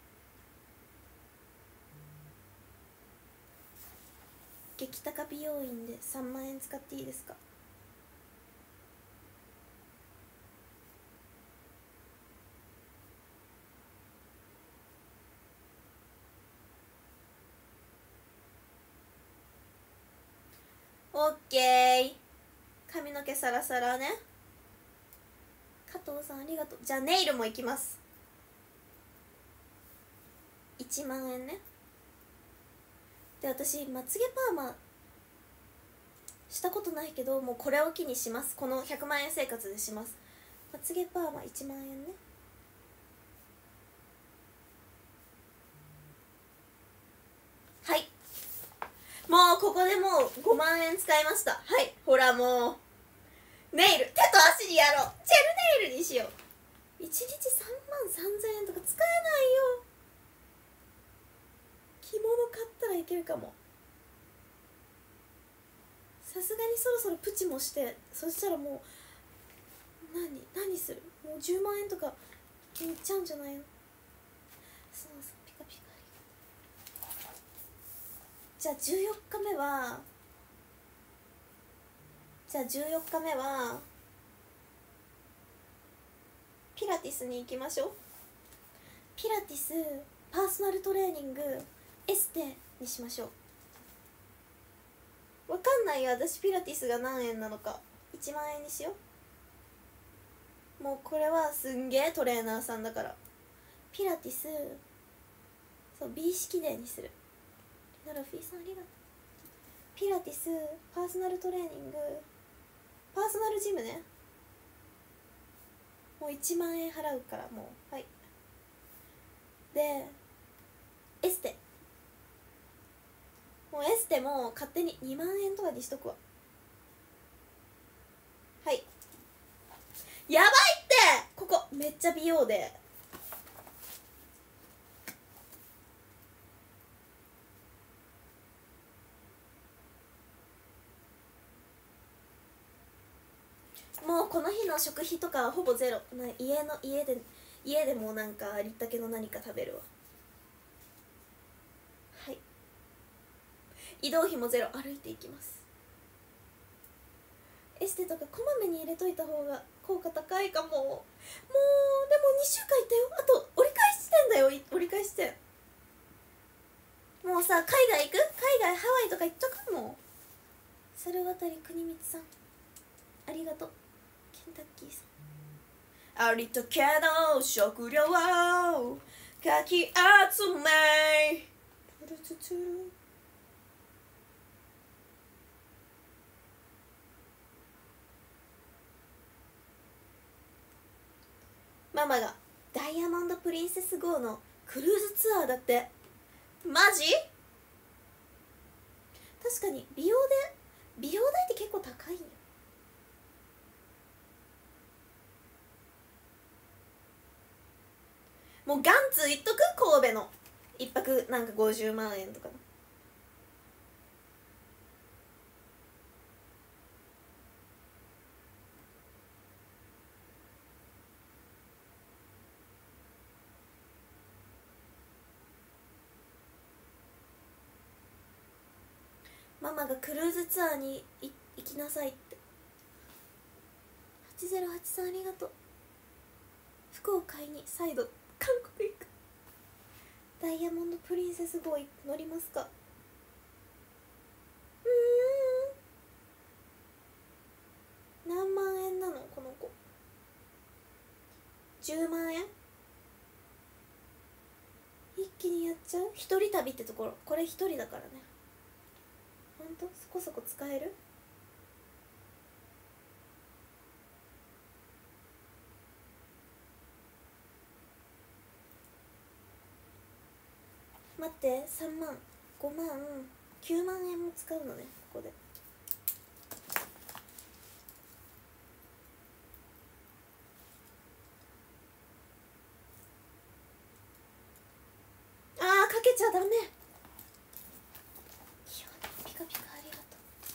激高美容院でさんまんえん使っていいですか？オッケー。髪の毛サラサラね。加藤さんありがとう。じゃあネイルも行きます。いちまんえんね。で私まつげパーマしたことないけどもうこれを機にします。このひゃくまんえん生活でします。まつげパーマいちまんえんね。はい、もうここでもうごまんえん使いました。はい、ほらもうネイル手と足にやろう。ジェルネイルにしよう。いちにちさんまんさんぜんえんとか使えないよ。着物買ったらいけるかも。さすがにそろそろプチもして、そしたらもう何何する。もうじゅうまんえんとかいっちゃうんじゃないの。そうそう、ピカピカありがとう。じゃあじゅうよっかめはじゃあじゅうよっかめはピラティスに行きましょう。ピラティス、パーソナルトレーニング、エステにしましょう。わかんないよ私ピラティスが何円なのか。いちまんえんにしよう。もうこれはすんげえトレーナーさんだから。ピラティス、そう美意識デーにする。リナロフィーさんありがとう。ピラティス、パーソナルトレーニング、パーソナルジムね。もういちまんえん払うからもう。はい。でエステ、もうエステも勝手ににまんえんとかにしとくわ。はい、やばいってここめっちゃ美容で。もうこの日の食費とかはほぼゼロな。家の家で家でもなんかありったけの何か食べるわ。はい、移動費もゼロ、歩いていきます。エステとかこまめに入れといた方が効果高いかも。もうでもにしゅうかん行ったよ。あと折り返し地点だよ。折り返し地点。もうさ、海外行く？海外ハワイとか行っとくもん。猿渡国光さんありがとう。ケンタッキーさんありとけど食料をかき集めトゥルトゥトゥルママがダイヤモンドプリンセス号のクルーズツアーだって。マジ？確かに美容で美容代って結構高いよ。もうガンツ言っとく。神戸の一泊なんかごじゅうまんえんとか。ママがクルーズツアーに行きなさいって。はちぜろはちさんありがとう。服を買いに再度韓国行く。ダイヤモンドプリンセス号乗りますか？うーん、何万円なのこの子。じゅうまんえん。一気にやっちゃう。一人旅ってところ。これ一人だからね。ほんとそこそこ使える。待って、さんまんごまんきゅうまんえんも使うのねここで。あーかけちゃダメ。ピカピカありがと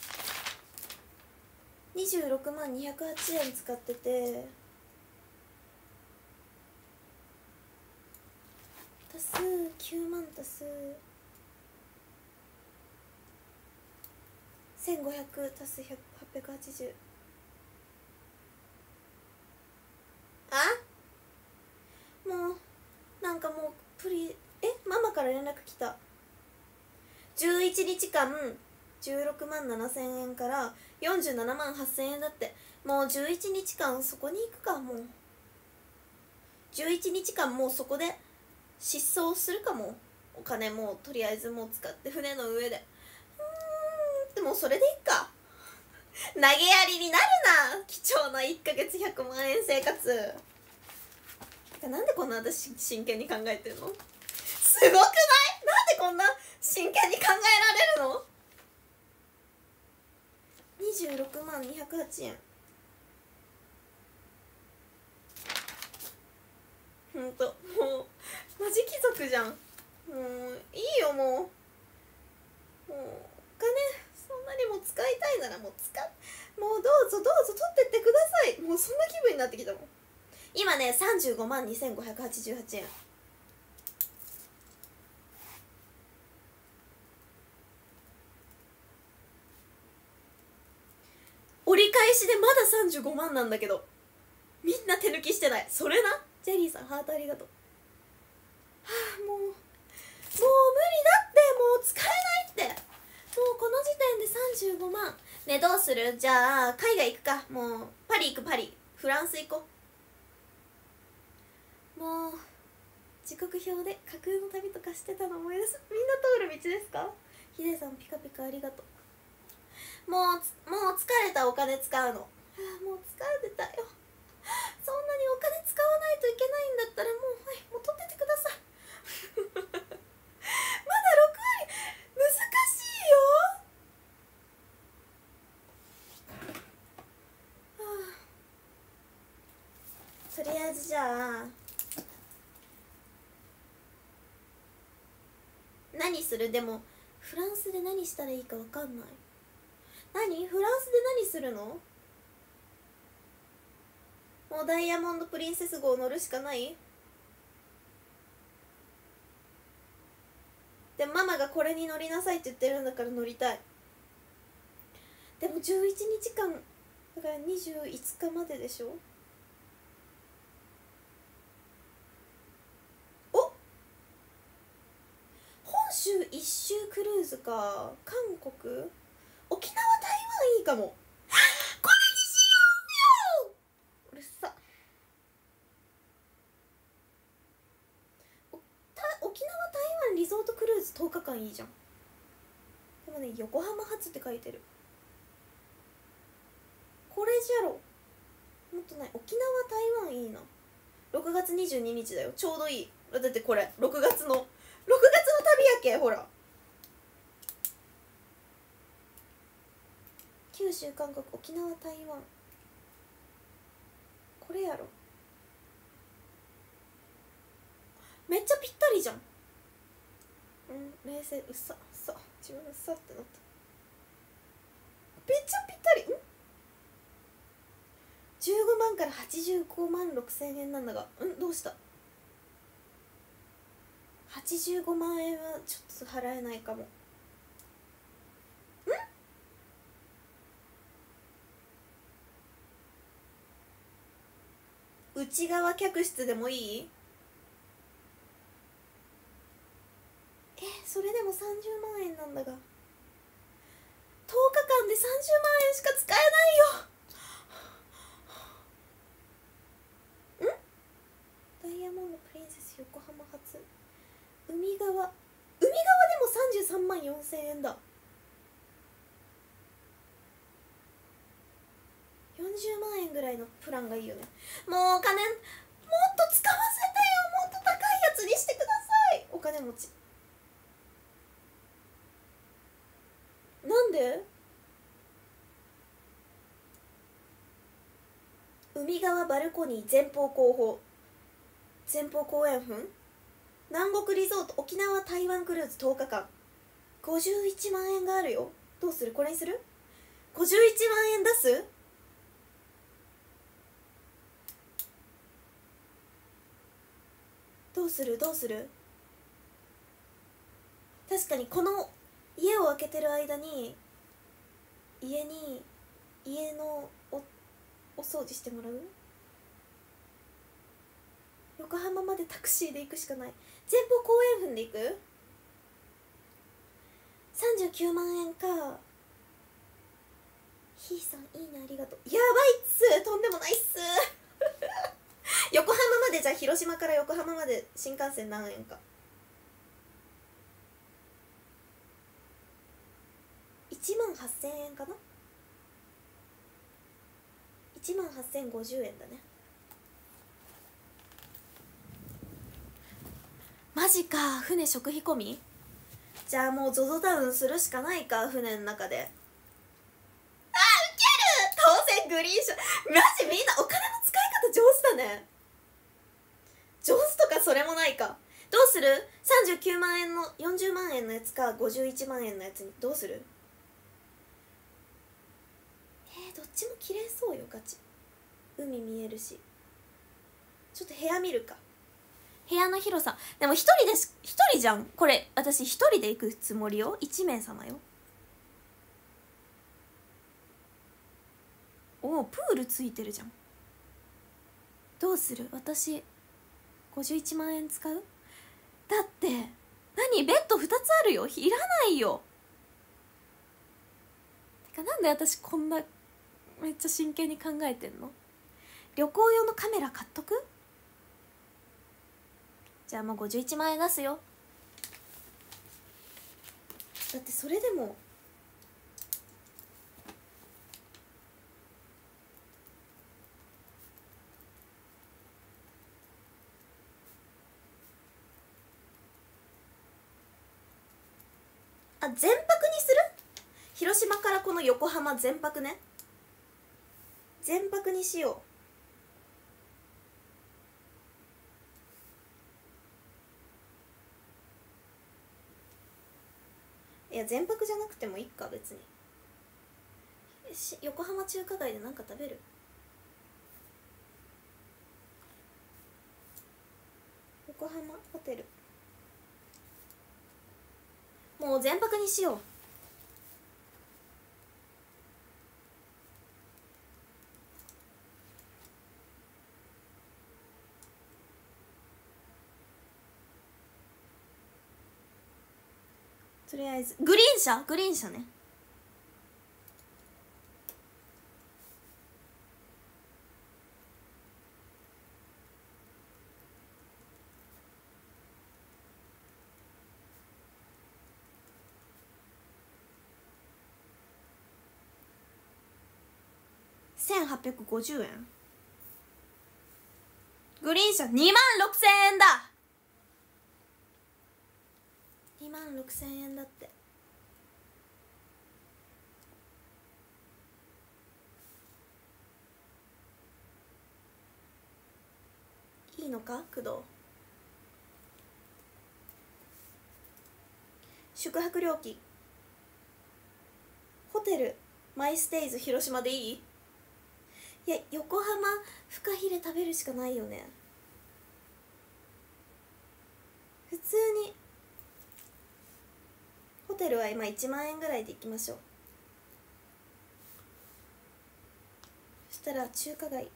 う。にじゅうろくまんにひゃくはちえん使ってて、足すきゅうまん足すせんごひゃく足すはっぴゃくはちじゅう。あもうなんかもうプリえママから連絡来た。じゅういちにちかんじゅうろくまんななせんえんからよんじゅうななまんはっせんえんだって。もうじゅういちにちかんそこに行くか。もうじゅういちにちかんもうそこで失踪するかも。お金もうとりあえずもう使って船の上で。うーんでもそれでいっか。投げやりになるな。貴重ないっかげつひゃくまんえん生活。なんでこんな私真剣に考えてるの？すごくない？なんでこんな真剣に考えられるの？にじゅうろくまんにひゃくはちえん。ほんともうマジ貴族じゃん。もういいよもう。もうお金そんなにも使いたいならもう使っもうどうぞどうぞ取ってってください。もうそんな気分になってきたもん。今ねさんじゅうごまんにせんごひゃくはちじゅうはちえん。折り返しでまださんじゅうごまんなんだけど、みんな手抜きしてない。それな。ジェリーさんハートありがとう。はあもうもう無理だって。もう使えないって。もうこの時点でさんじゅうごまん。ねえどうする？じゃあ海外行くか。もうパリ行く。パリフランス行こう。もう時刻表で架空の旅とかしてたの思い出す。みんな通る道ですか？ヒデさんピカピカありがとう。もうもう疲れた。お金使うの。はあもう疲れてたよ。そんなにお金使わないといけないんだったらもう、はい、もう取っててください。まだろくわり難しいよ。はあ、とりあえずじゃあ何する？でもフランスで何したらいいか分かんない。何？フランスで何するの？ もうダイヤモンドプリンセス号乗るしかない。でもママがこれに乗りなさいって言ってるんだから乗りたい。でもじゅういちにちかんだからにじゅういつかまででしょ。お、本州一周クルーズか。韓国、沖縄、台湾いいかも。これにしようよ。うるさ。沖縄台湾リゾートクルーズとおかかんいいじゃん。でもね、横浜発って書いてる。これじゃろ。もっとない。沖縄台湾いいな。ろくがつにじゅうににちだよ。ちょうどいい。だってこれろくがつのろくがつの旅やけ。ほら、九州、韓国、沖縄、台湾、これやろ。めっちゃぴったりじゃん。うん、冷静。うっささ、自分うっさってなった。めっちゃぴったり。んじゅうごまんからはちじゅうごまんろくせんえんなんだが、んどうした。はちじゅうごまんえんはちょっと払えないかも。ん内側客室でもいい。え、それでもさんじゅうまんえんなんだが、とおかかんでさんじゅうまんえんしか使えないよ。んダイヤモンドプリンセス横浜発、海側、海側でもさんじゅうさんまんよんせんえんだ。よんじゅうまんえんぐらいのプランがいいよね。もうお金もっと使わせてよ。もっと高いやつにしてください。お金持ちなんで。海側バルコニー前方後方、前方後円墳、南国リゾート沖縄台湾クルーズとおかかん、ごじゅういちまんえんがあるよ。どうする。これにする。ごじゅういちまんえん出す。どうするどうする。確かにこの家を開けてる間に家に家の お, お掃除してもらう。横浜までタクシーで行くしかない。前方後円墳で行く。さんじゅうきゅうまんえんか。ひーさんいいね、ありがとう。やばいっつ、とんでもないっす横浜まで、じゃあ広島から横浜まで新幹線何円か。いちまんはっせんえんかな。いちまんはっせんごじゅうえんだね。マジか。船食費込み。じゃあもう ゾゾ タウンするしかないか、船の中で。あーウケる。当然グリーン車。マジみんなお金の使い方上手だね。上手とかそれもないか。どうする。さんじゅうきゅうまんえんのよんじゅうまんえんのやつかごじゅういちまんえんのやつにどうする。えー、どっちも綺麗そうよ。ガチ海見えるし。ちょっと部屋見るか。部屋の広さ。でも一人です。一人じゃんこれ。私一人で行くつもりよ。いちめいさまよ。おお、プールついてるじゃん。どうする。私ごじゅういちまんえん使う。だって何、ベッドふたつあるよ。いらないよ。てかなんで私こんなめっちゃ真剣に考えてんの。旅行用のカメラ買っとく。じゃあもうごじゅういちまんえん出すよ。だってそれでもあ、全泊にする。広島からこの横浜全泊ね。全泊にしよう。いや全泊じゃなくてもいいか別に。し横浜中華街で何か食べる。 横浜ホテル、もう全泊にしよう。とりあえずグリーン車グリーン車ね。せんはっぴゃくごじゅうえん。グリーン車にまんろくせんえんだ。にまんろくせんえんだって。いいのか工藤。宿泊料金、ホテルマイステイズ広島でいい？いや、横浜フカヒレ食べるしかないよね。普通にホテルは今いちまんえんぐらいで行きましょう。そしたら中華街、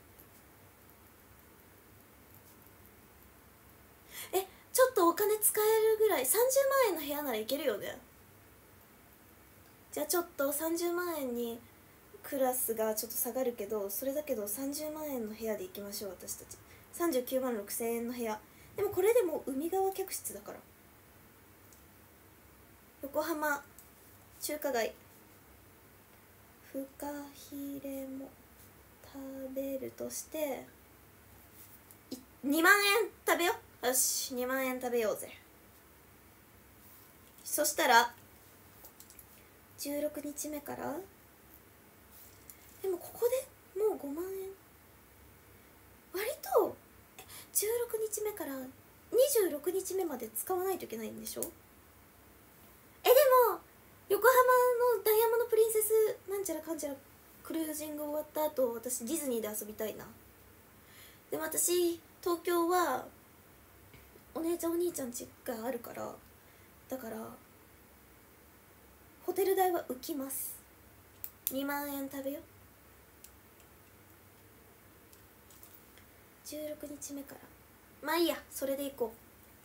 えちょっとお金使えるぐらい、さんじゅうまんえんの部屋ならいけるよね。じゃあちょっとさんじゅうまんえんにクラスがちょっと下がるけど、それだけどさんじゅうまんえんの部屋で行きましょう。私たちさんじゅうきゅうまんろくせんえんの部屋。でもこれでも海側客室だから。横浜中華街、フカヒレも食べるとしてにまんえん食べよう。よし、にまんえん食べようぜ。そしたらじゅうろくにちめから、でもここでもうごまんえん、割とえじゅうろくにちめからにじゅうろくにちめまで使わないといけないんでしょ。えでも横浜のダイヤモンドプリンセスなんちゃらかんちゃらクルージング終わった後、私ディズニーで遊びたいな。でも私東京はお姉ちゃんお兄ちゃん家があるから、だからホテル代は浮きます。にまんえん食べよ。じゅうろくにちめから、まあいいや、それでいこ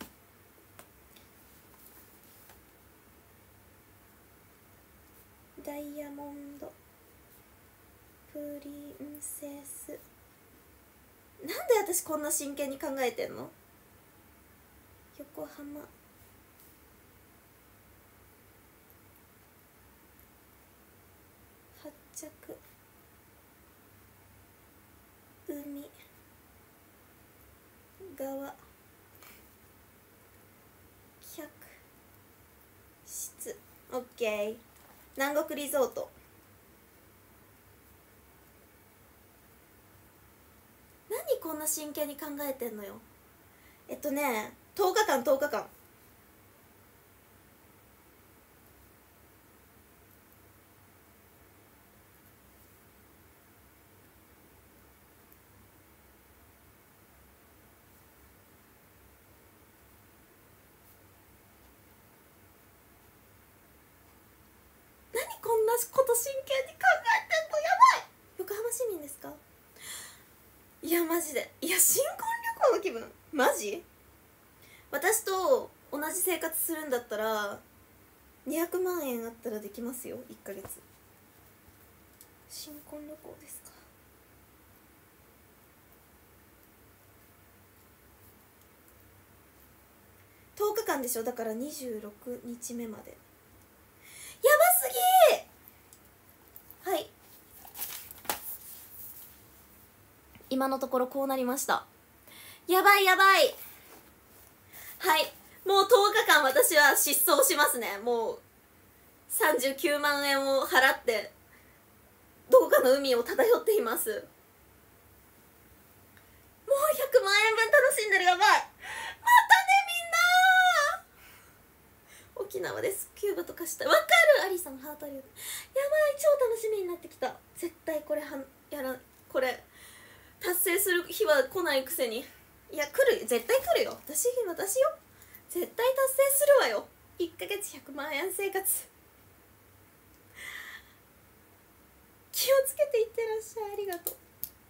う。ダイヤモンドプリンセス、なんで私こんな真剣に考えてんの。横浜発着海側客室、オッケー。南国リゾート、何こんな真剣に考えてんのよ。えっとねとおかかんとおかかん。何こんなこと真剣に考えてんの。やばい。横浜市民ですか。いやマジで、いや新婚旅行の気分マジ。私と同じ生活するんだったらにひゃくまんえんあったらできますよ、いっかげつ。新婚旅行ですか。とおかかんでしょ。だからにじゅうろくにちめまで。やばすぎー。はい、今のところこうなりました。やばいやばい。はい、もうとおかかん私は失踪しますね。もうさんじゅうきゅうまんえんを払ってどこかの海を漂っています。もうひゃくまんえんぶん楽しんでる。やばい。またねみんな、沖縄でスキューバとかしたい。わかる。アリさんハートありがとう。やばい、超楽しみになってきた。絶対これはやらこれ達成する日は来ないくせにいや来るよ、絶対来るよ。私私よ、絶対達成するわよ。いっかげつひゃくまんえん生活。気をつけていってらっしゃい。ありがとう。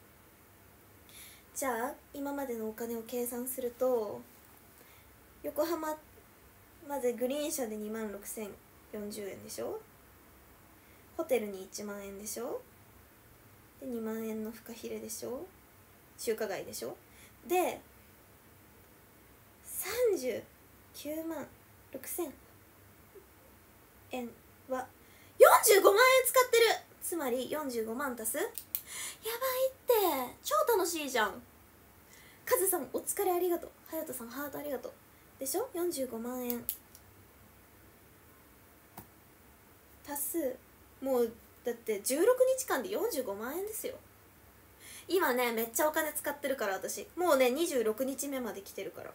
じゃあ今までのお金を計算すると、横浜まずグリーン車でにまんろくせんよんじゅうえんでしょ、ホテルにいちまんえんでしょ、でにまんえんのフカヒレでしょ、中華街でしょ、でさんじゅうきゅうまんろくせんえんはよんじゅうごまんえん使ってる。つまりよんじゅうごまん足す、やばいって超楽しいじゃん。カズさんお疲れありがとう、ハヤトさんハートありがとうでしょ。よんじゅうごまんえん足す、もうだってじゅうろくにちかんでよんじゅうごまんえんですよ。今ねめっちゃお金使ってるから、私もうねにじゅうろくにちめまで来てるから、や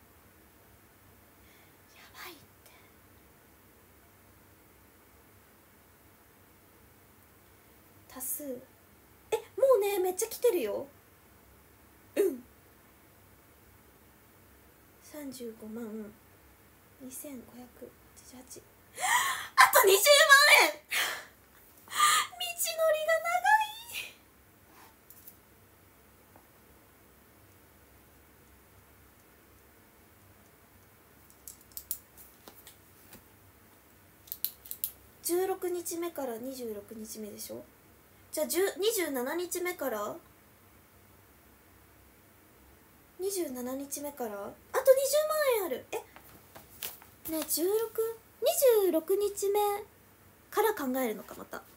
ばいって。足す、えもうねめっちゃ来てるよ。うんさんじゅうごまんにせんごひゃくはちじゅうはち、あとにじゅうまんえん道のりが長い。じゅうろくにちめからにじゅうろくにちめでしょ。じゃあにじゅうしちにちめからにじゅうしちにちめからあとにじゅうまんえんある。えねじゅうろく、にじゅうろくにちめから考えるのかまた。あ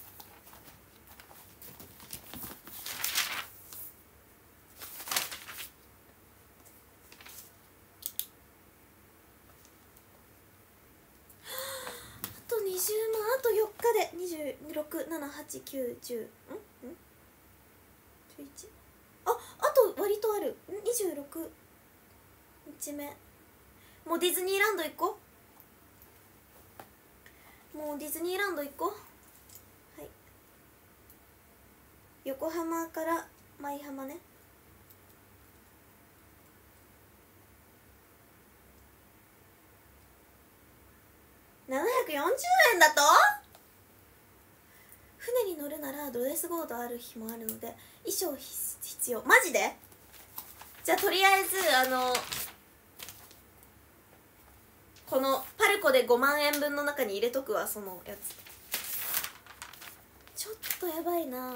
とにじゅうまん、あとよっかでにじゅうろく、なな、はち、きゅう、じゅう、んんじゅういち、ああと割とある。にじゅうろくにちめ、もうディズニーランド行こう。もうディズニーランド行こう。はい、横浜から舞浜ね。ななひゃくよんじゅうえんだと。船に乗るならドレスコードある日もあるので衣装必要。マジで？じゃあとりあえずあのこのパルコでごまんえんぶんの中に入れとくわ、そのやつ。ちょっとやばいな。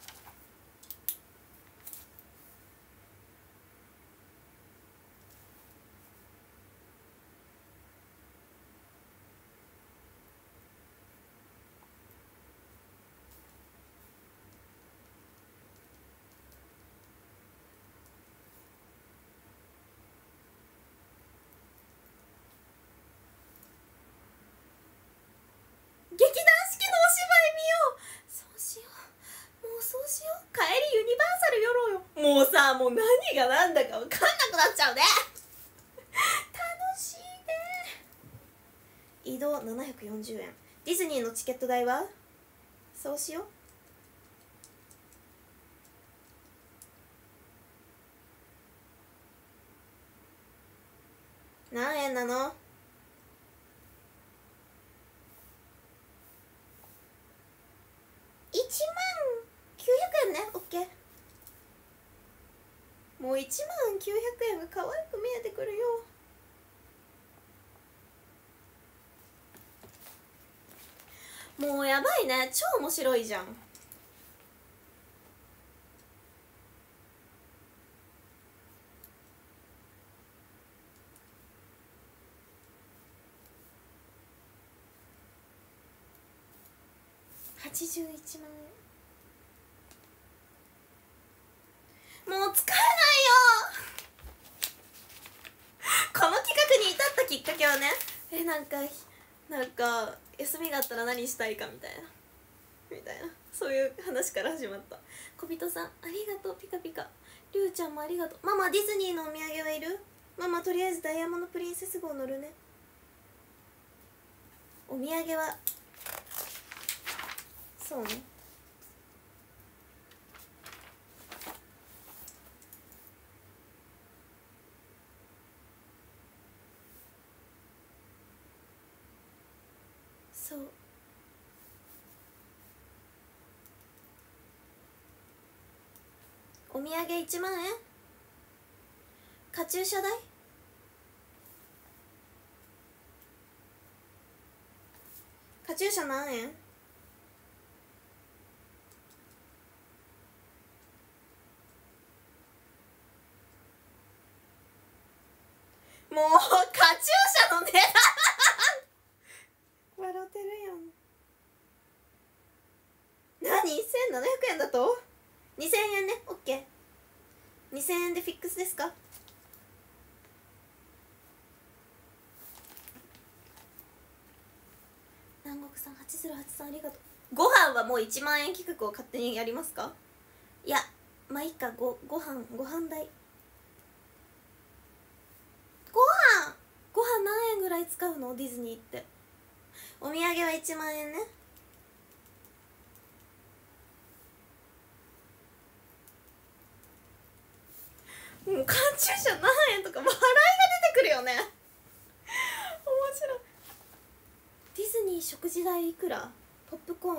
劇団四季のお芝居見よう。そうしよう、もうそうしよう。帰りユニバーサル寄ろうよ。もうさ、もう何が何だか分かんなくなっちゃうね楽しいね。移動ななひゃくよんじゅうえん。ディズニーのチケット代はそうしよう。何円なの？いちまんきゅうひゃくえんね。オッケー。もういちまんきゅうひゃくえんが可愛く見えてくるよ。もうやばいね、超面白いじゃん。はちじゅういちまんえん。もう使えないよこの企画に至ったきっかけはね、えなんかなんか休みがあったら何したいかみたいなみたいな、そういう話から始まった。小人さんありがとう。ピカピカ。りゅうちゃんもありがとう。ママディズニーのお土産はいる？ママとりあえずダイヤモンドプリンセス号乗るね。お土産はそうね、 そう。お土産いちまんえん、カチューシャ代、カチューシャ何円？もうカチューシャの値段笑ってるやん。何、せんななひゃくえんだとにせんえんね。オッケー、にせんえんでフィックスですか？南国さんはちゼロはちさんありがとう。ご飯はもういちまんえん企画を勝手にやりますか？いや、まあいいか。ごご飯ご飯代、ご飯ご飯何円ぐらい使うの？ディズニーって。お土産はいちまんえんね。もうカチューシャ何円とか笑いが出てくるよね面白い。ディズニー食事代いくら？ポップコーン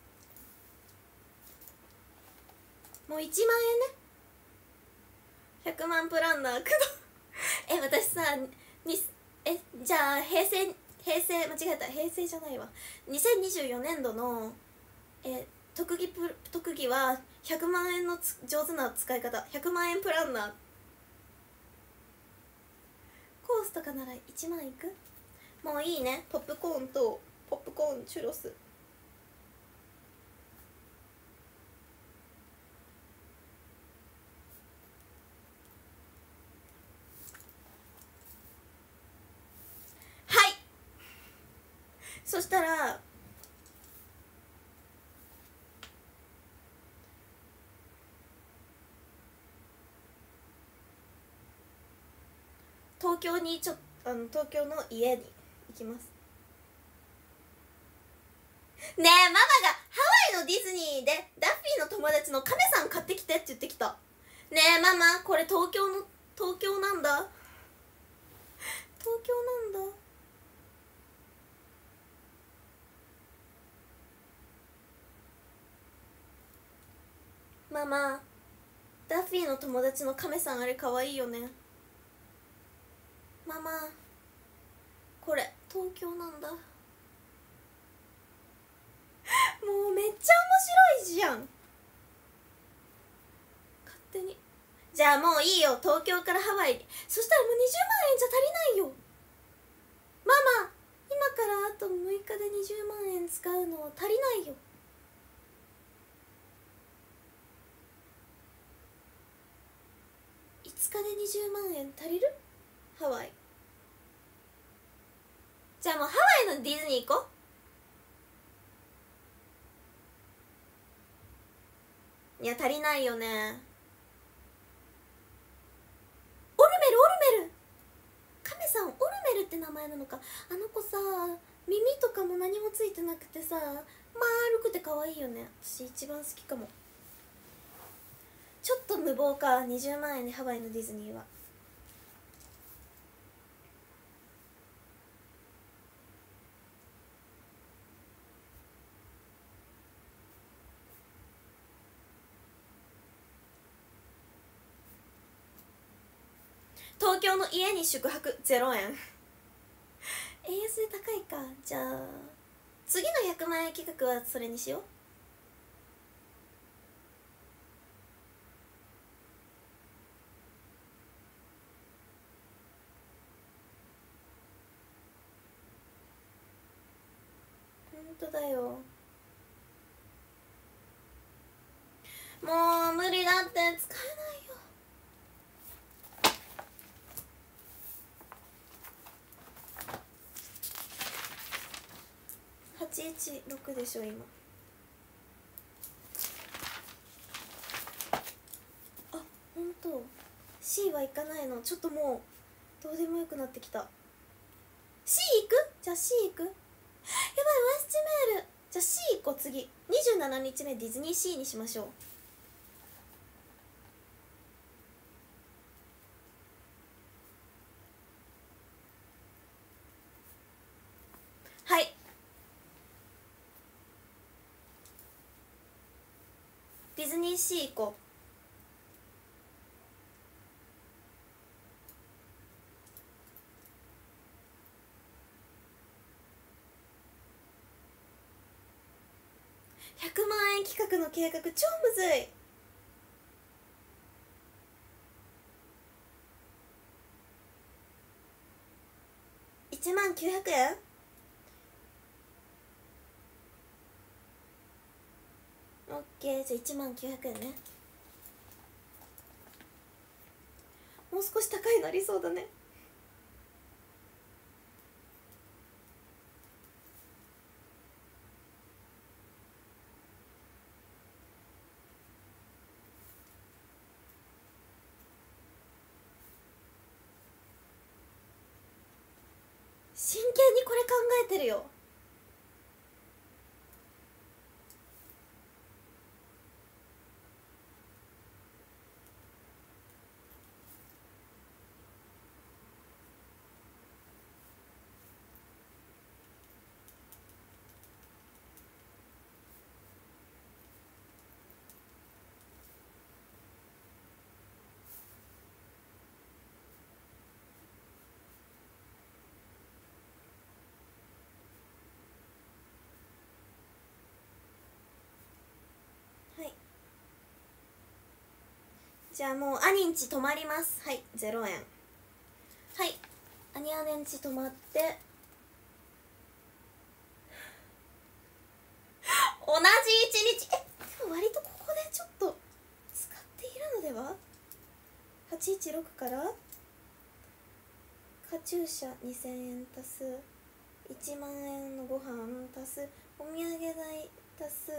もういちまんえんね。ひゃくまんプランナーくどえ、私さにえじゃあ平成平成間違えた、平成じゃないわ、にせんにじゅうよねんどのえ特技プ特技はひゃくまんえんのつ上手な使い方、ひゃくまんえんプランナー。コースとかならいちまんいく？もういいね。ポップコーンとポップコーンチュロス。はい、そしたら東京にちょあの東京の家に行きます。ねえ、ママがハワイのディズニーでダッフィーの友達のカメさん買ってきてって言ってきた。ねえママ、これ東京の東京なんだ、東京なんだ。ママ、ダッフィーの友達のカメさんあれかわいいよね。ママ、これ東京なんだ。もうめっちゃ面白いじゃん、勝手に。じゃあもういいよ、東京からハワイに。そしたらもうにじゅうまんえんじゃ足りないよ。ママ、今からあとむいかでにじゅうまんえん使うの足りないよ。いつかでにじゅうまんえん足りる？ハワイ。じゃあもうハワイのディズニー行こう。いや足りないよね。オルメルオルメル、カメさんオルメルって名前なのか。あの子さ、耳とかも何もついてなくてさ、丸くて可愛いよね。私一番好きかも。ちょっと無謀か、にじゅうまんえんでハワイのディズニーは。東京の家に宿泊ゼロえん円安で高いか。じゃあ次のひゃくまんえん企画はそれにしよう。ほんとだよ。もう無理だって、使えないよ。はちいちろくでしょ今。あ、ほんと C はいかないの。ちょっともうどうでもよくなってきた。 C 行く？じゃあ C 行く？やばい、ワンスチメール。じゃあ C 行こう。次にじゅうしちにちめディズニーシーにしましょう。はい、 ディズニーシー行こう。ひゃくまんえん企画の計画超むずい。いちまんきゅうひゃくえん。オッケー、じゃあいちまんきゅうひゃくえんね。もう少し高いのありそうだね。真剣にこれ考えてるよ。はい、じゃあもう兄んち泊まります。はい、ゼロえん。はい、兄姉んち泊まって同じ一日。え、でも割とここでちょっと使っているのでは。はちいちろくからカチューシャにせんえん足すいちまんえんのご飯足すお土産代足す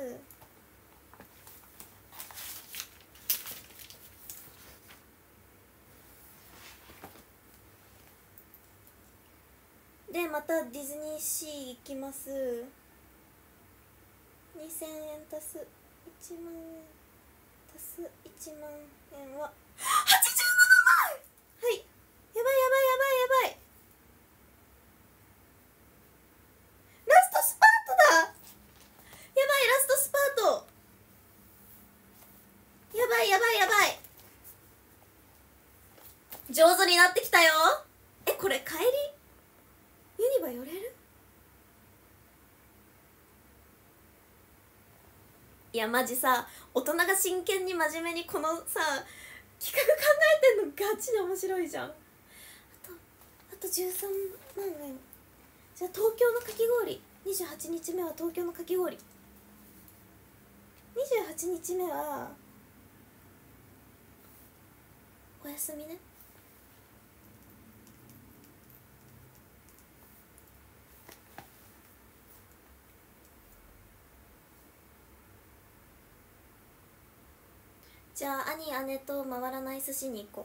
でまたディズニーシー行きます。にせんえん足すいちまんえん足すいちまんえんははちじゅうななまん。はい、やばいやばいやばいやばい。ラストスパートだ。やばい、ラストスパート。やばいやばいやばい。上手になってきたよ。え、これ帰りユニバ寄れる？いやマジさ、大人が真剣に真面目にこのさ企画考えてんのガチで面白いじゃん。あとあとじゅうさんまんえん。じゃあ東京のかき氷、にじゅうはちにちめは東京のかき氷、にじゅうはちにちめはお休みね。じゃあ兄姉と回らない寿司に行こ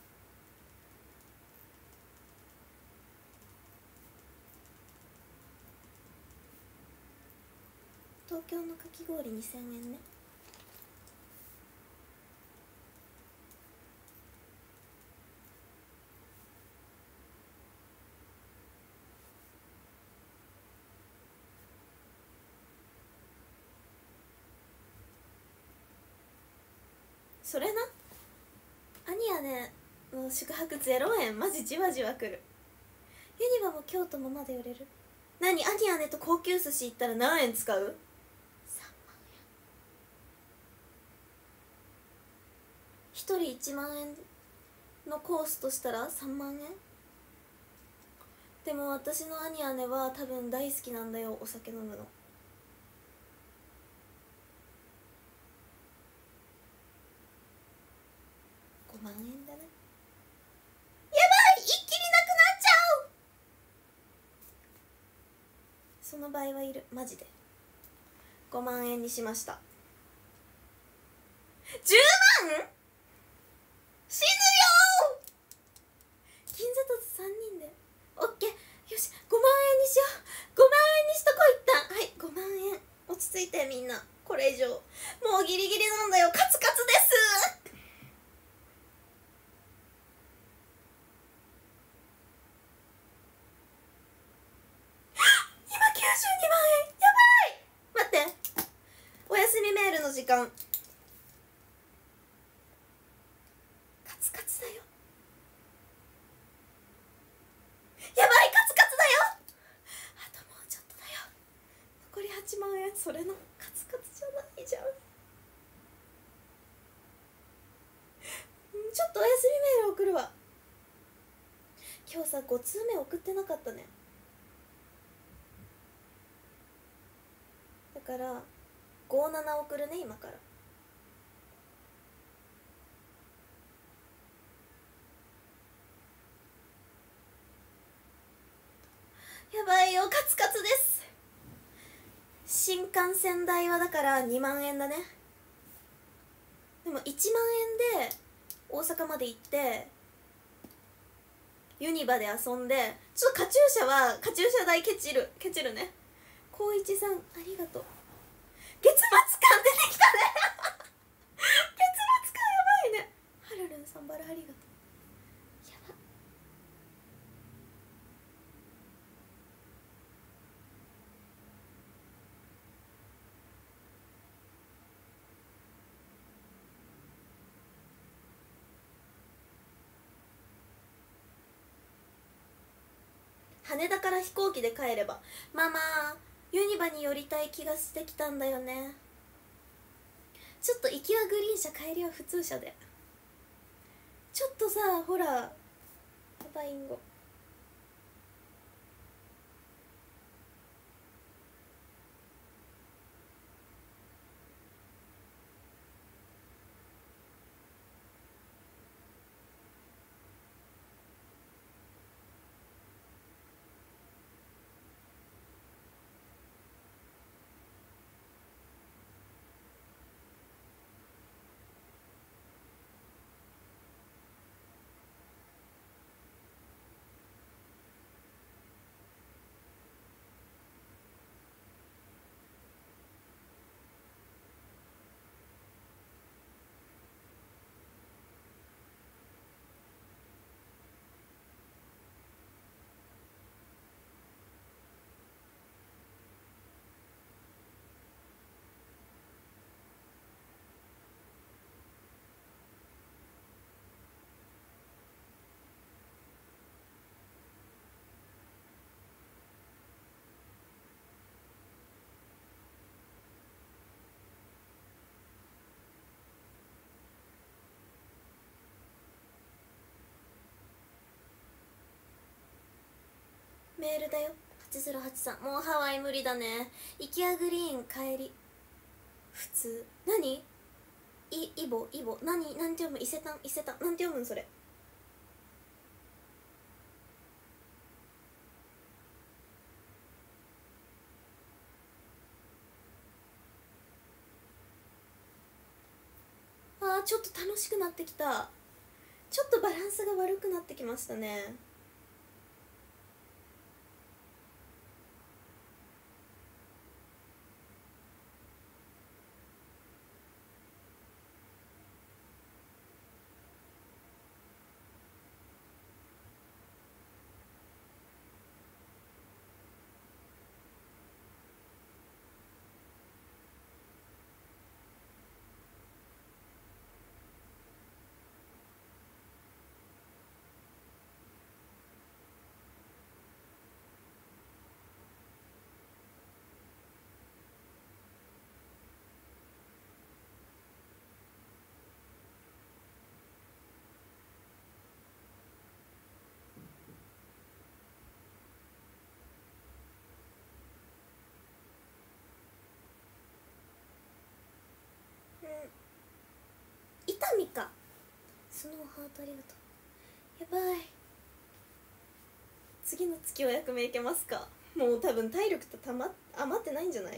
う。東京のかき氷にせんえんね。それな、兄姉の宿泊ゼロえん。マジじわじわくる。ユニバも京都もまだ寄れる。何、兄姉と高級寿司行ったら何円使う？さんまんえん。ひとりいちまんえんのコースとしたらさんまんえん。でも私の兄姉は多分大好きなんだよ、お酒飲むの。ごまんえんだね。やばい、一気になくなっちゃう。その場合はいる、マジで。ごまんえんにしました。じゅうまん？死ぬよ。銀座とさんにんでオッケー。よし、ごまんえんにしよう。ごまんえんにしとこう。一旦はい、ごまんえん。落ち着いてみんな。これ以上もうギリギリなんだよ。カツカツです。今きゅうじゅうにまんえん。やばい。待って、お休みメールの時間。 俺のカツカツじゃないじゃん。ちょっとお休みメール送るわ。今日さご通目送ってなかったね。だからごなな送るね今から。やばいよ、カツカツです。新幹線代はだからにまんえんだね。でもいちまんえんで大阪まで行ってユニバで遊んで、ちょっとカチューシャはカチューシャ代ケチるケチるね。光一さんありがとう。月末感出てきたね月末感やばいね。はるるんさんバラありがとう。やば。羽田から飛行機で帰れば、ママユニバに寄りたい気がしてきたんだよね。ちょっと行きはグリーン車、帰りは普通車で。ちょっとさほらパパインゴメールだよ。はちゼロはちさん、もうハワイ無理だね。イキアグリーン帰り普通。何イイボイボ何なんて読む？伊勢丹伊勢丹なんて読むんそれ。あーちょっと楽しくなってきた。ちょっとバランスが悪くなってきましたね。伊丹か。スノーハートありがとう。やばい。次の月お役目いけますか。もう多分体力とたま余ってないんじゃない。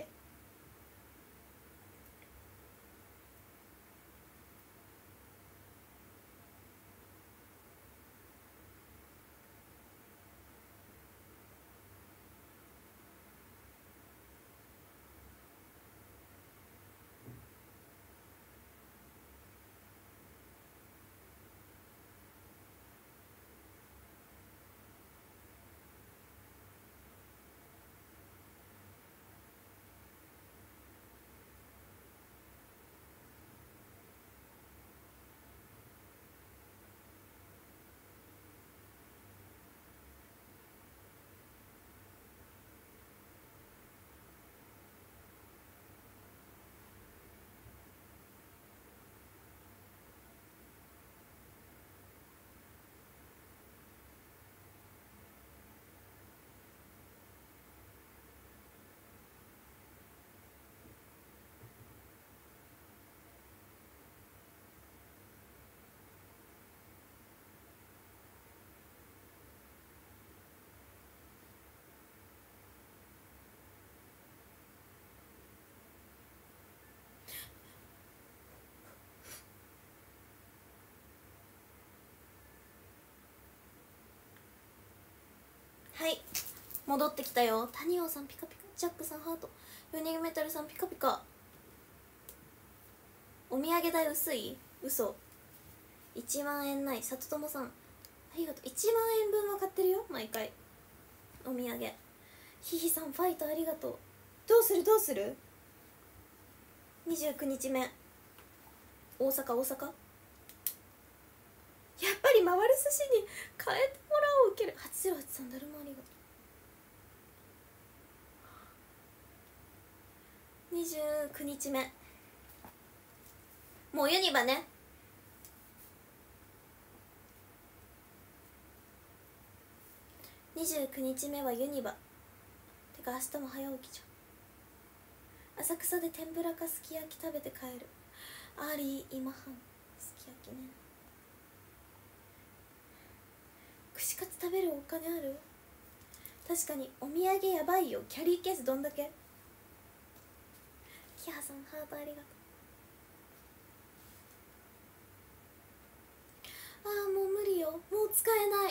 はい、戻ってきたよ。谷王さんピカピカ、ジャックさんハート、ヨニグメタルさんピカピカ。お土産代薄い？嘘。いちまん円ない。さとともさんありがとう。いちまん円分は買ってるよ毎回お土産。ひひさんファイトありがとう。どうするどうする。にじゅうくにちめ大阪大阪、やっぱり回る寿司に変えてもらおう。受ける。はちゼロはちさんだるまありがとう。にじゅうくにちめもうユニバね。にじゅうくにちめはユニバ。てか明日も早起きじゃん。浅草で天ぷらかすき焼き食べて帰る。あり今半すき焼きね。串カツ食べるお金ある？確かにお土産やばいよ。キャリーケースどんだけ。キハさんハートありがとう。あーもう無理よ。もう使えない。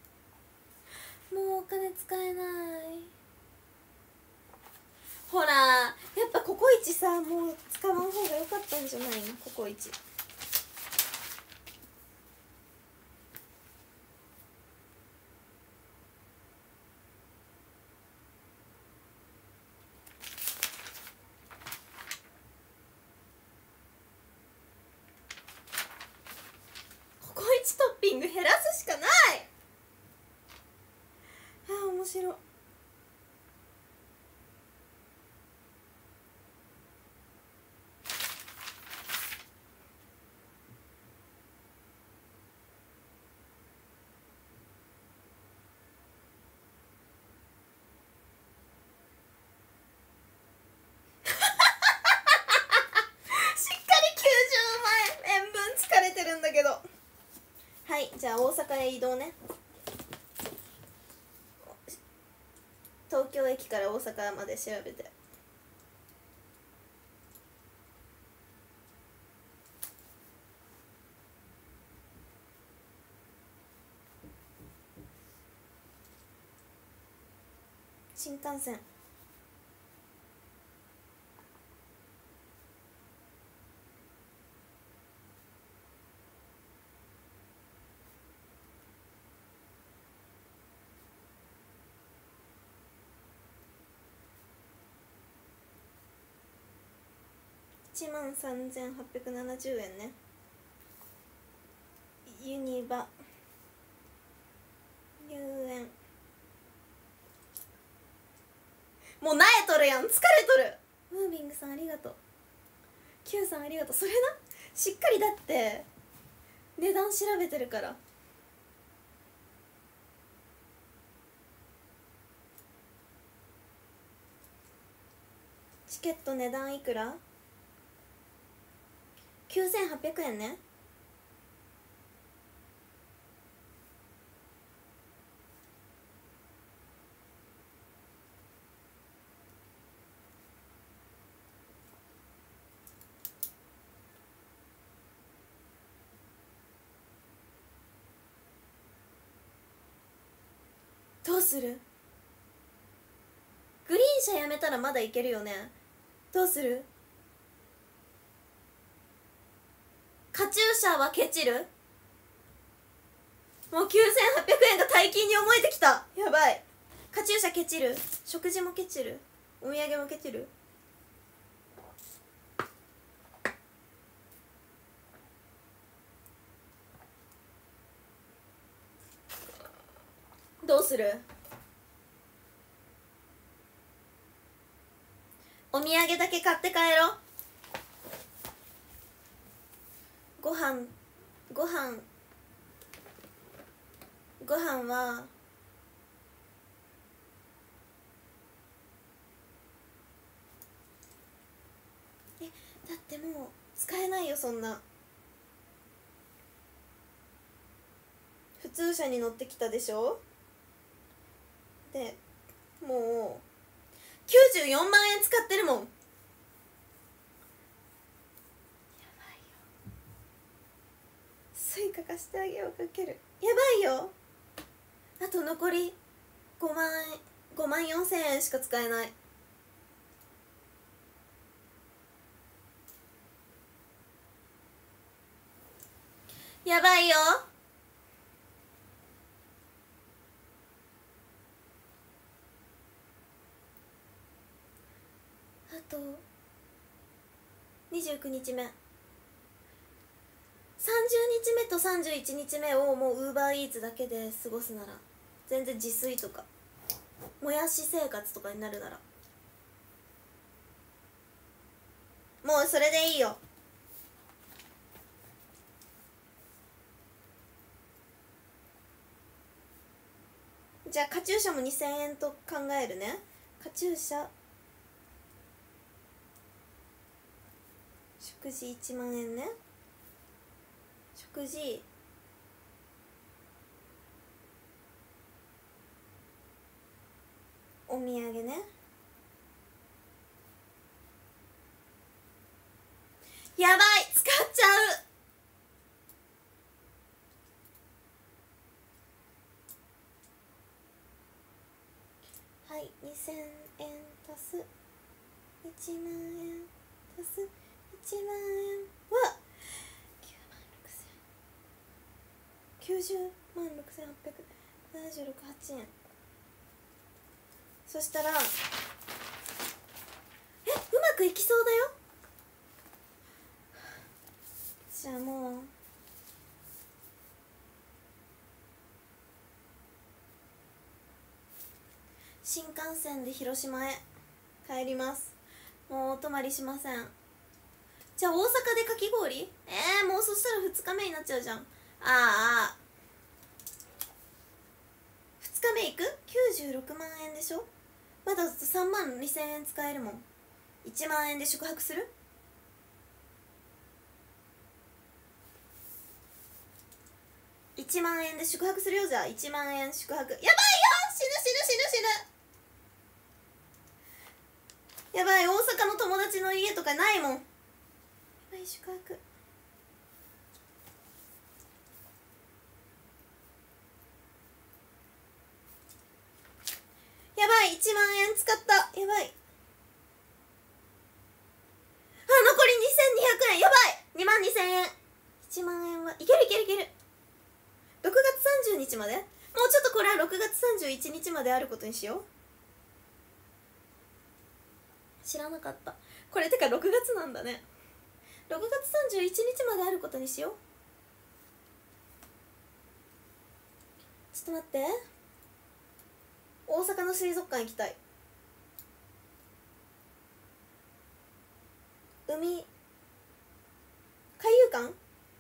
もうお金使えない。ほらやっぱココイチさ、もう使わん方が良かったんじゃないの。ココイチココイチトッピング減らすしかない。あー面白い。はい、じゃあ大阪へ移動ね。東京駅から大阪まで調べて。新幹線いちまんさんぜんはっぴゃくななじゅうえんね。ユニバ入園。もうなえとるやん。疲れとる。ムービングさんありがとう。 Q さんありがとう。それな、しっかりだって値段調べてるから。チケット値段いくら？きゅうせんはっぴゃくえんね。どうする？グリーン車やめたらまだいけるよね。どうする？カチューシャはケチる？もうきゅうせんはっぴゃくえんが大金に思えてきた。やばい。カチューシャケチる？食事もケチる？お土産もケチる？どうする？お土産だけ買って帰ろう。ご飯ご飯ご飯はえだってもう使えないよそんな。普通車に乗ってきたでしょ。でもうきゅうじゅうよんまんえん使ってるもん。やばいよ。スイカ貸してあげようかける。やばいよ。あと残りごまんごまんよんせんえんしか使えない。やばいよ。あとにじゅうくにちめ、さんじゅうにちめとさんじゅういちにちめをもうウーバーイーツだけで過ごすなら、全然自炊とかもやし生活とかになるならもうそれでいいよ。じゃあカチューシャもにせんえんと考えるね。カチューシャ食事いちまんえんね。食事お土産ね。やばい、使っちゃう。はい、にせんえん足すいちまんえん足すいちまんえんはきゅうまんろくせんきゅうじゅうまんろくせんはっぴゃくななじゅうろくはちえん。そしたらえ、うまくいきそうだよ。じゃあもう新幹線で広島へ帰ります。もうお泊まりしません。じゃあ大阪でかき氷、えー、もうそしたらふつかめになっちゃうじゃん。ああ、ふつかめ行くきゅうじゅうろくまんえんでしょ。まださんまんにせんえん使えるもん。いちまんえんで宿泊する。いちまんえんで宿泊するよ。じゃあいちまんえん宿泊。やばいよ、死ぬ死ぬ死ぬ死ぬ。やばい、大阪の友達の家とかないもん。やばい、宿泊。やばい、いちまんえん使った。やばい。あ、残りにせんにひゃくえん。やばい、にまんにせんえん。いちまんえんはいけるいけるいける。ろくがつさんじゅうにちまで。もうちょっとこれはろくがつさんじゅういちにちまであることにしよう。知らなかった。これてかろくがつなんだね。ろくがつさんじゅういちにちまであることにしよう。ちょっと待って、大阪の水族館行きたい。海海遊館。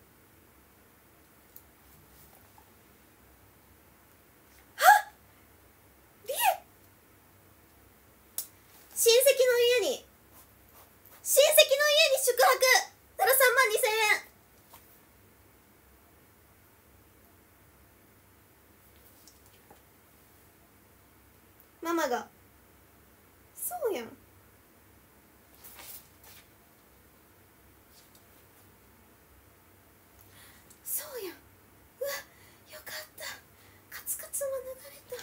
親戚の家に親戚の家に宿泊ならさんまんにせんえん。ママがそうやん。そうやん。うわ、よかった。カツカツも流れた。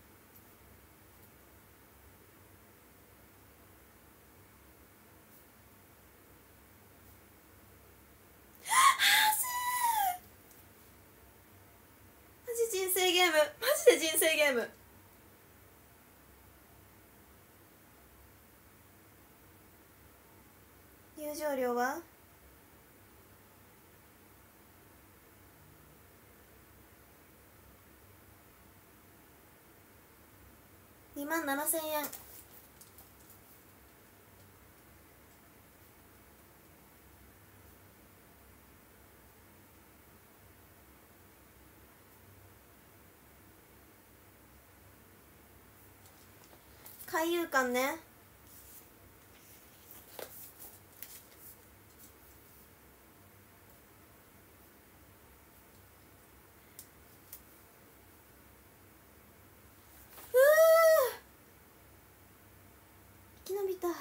マジ人生ゲーム、マジで人生ゲーム。入場料はにまんななせんえん。海遊館ね。うー生き延びた。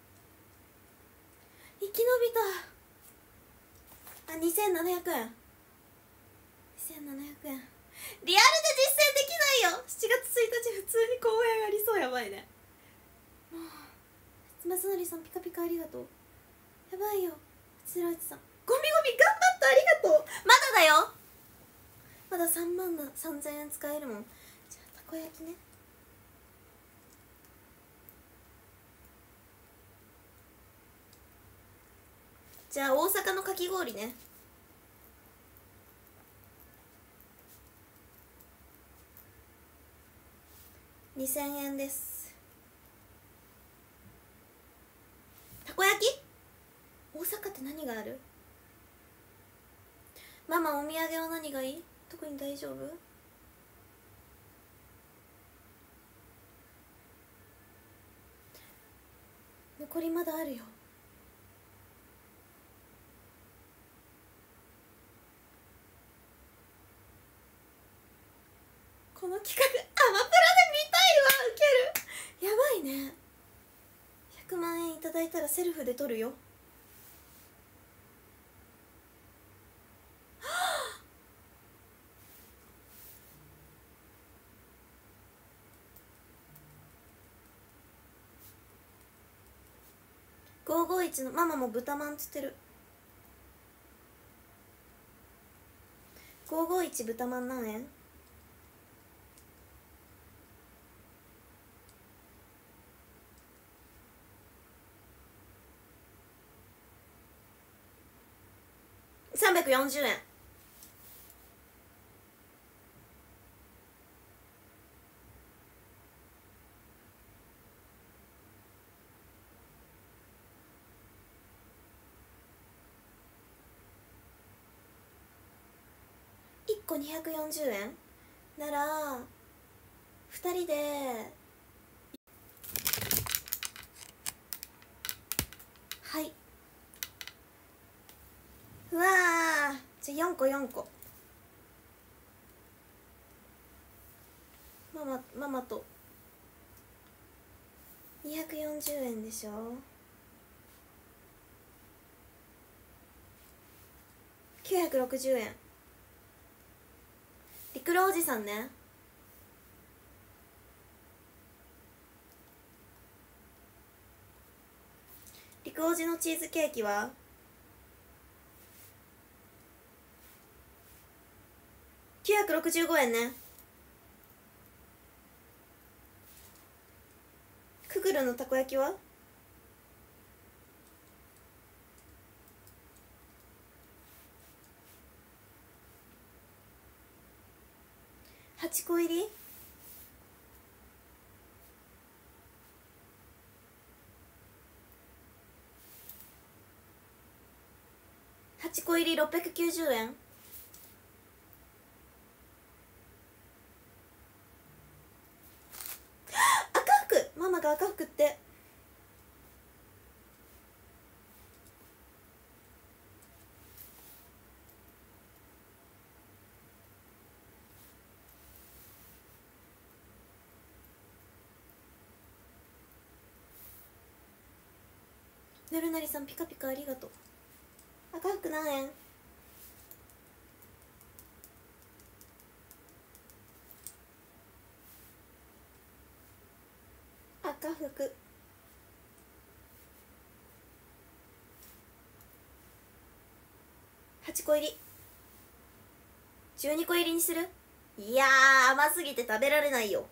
生き延びた。あ、にせんななひゃくえん。 せんななひゃくえん。リアルで実践できないよ。しちがつついたち普通に公演ありそう。やばいね。もう松則さんピカピカありがとう。やばいよ。つらうちさんゴミゴミ頑張ったありがとう。まだだよ。まださんまんさんぜんえん使えるもん。じゃあたこ焼きね。じゃあ大阪のかき氷ね。にせんえんです。たこ焼き大阪って何がある？ママお土産は何がいい？特に大丈夫？残りまだあるよ。この企画アマプラで見たいわ。ウケる。やばいね。ひゃくまんえんいただいたらセルフで取るよ。ごーごーいちのママも豚まんつってる。ごーごーいち豚まん何円？さんびゃくよんじゅうえん。いっこにひゃくよんじゅうえんならふたりではい。うわー、じゃあよんこよんこ。ママママとにひゃくよんじゅうえんでしょ。きゅうひゃくろくじゅうえん。陸路おじさんね。陸おじのチーズケーキはきゅうひゃくろくじゅうごえんね。クグルのたこ焼きははちこ入り？はちこ入りろっぴゃくきゅうじゅうえん。赤服。ママが赤服って。ぬるなりさんピカピカありがとう。赤服何円？赤服はちこ入り。じゅうにこ入りにする？いやー甘すぎて食べられないよ。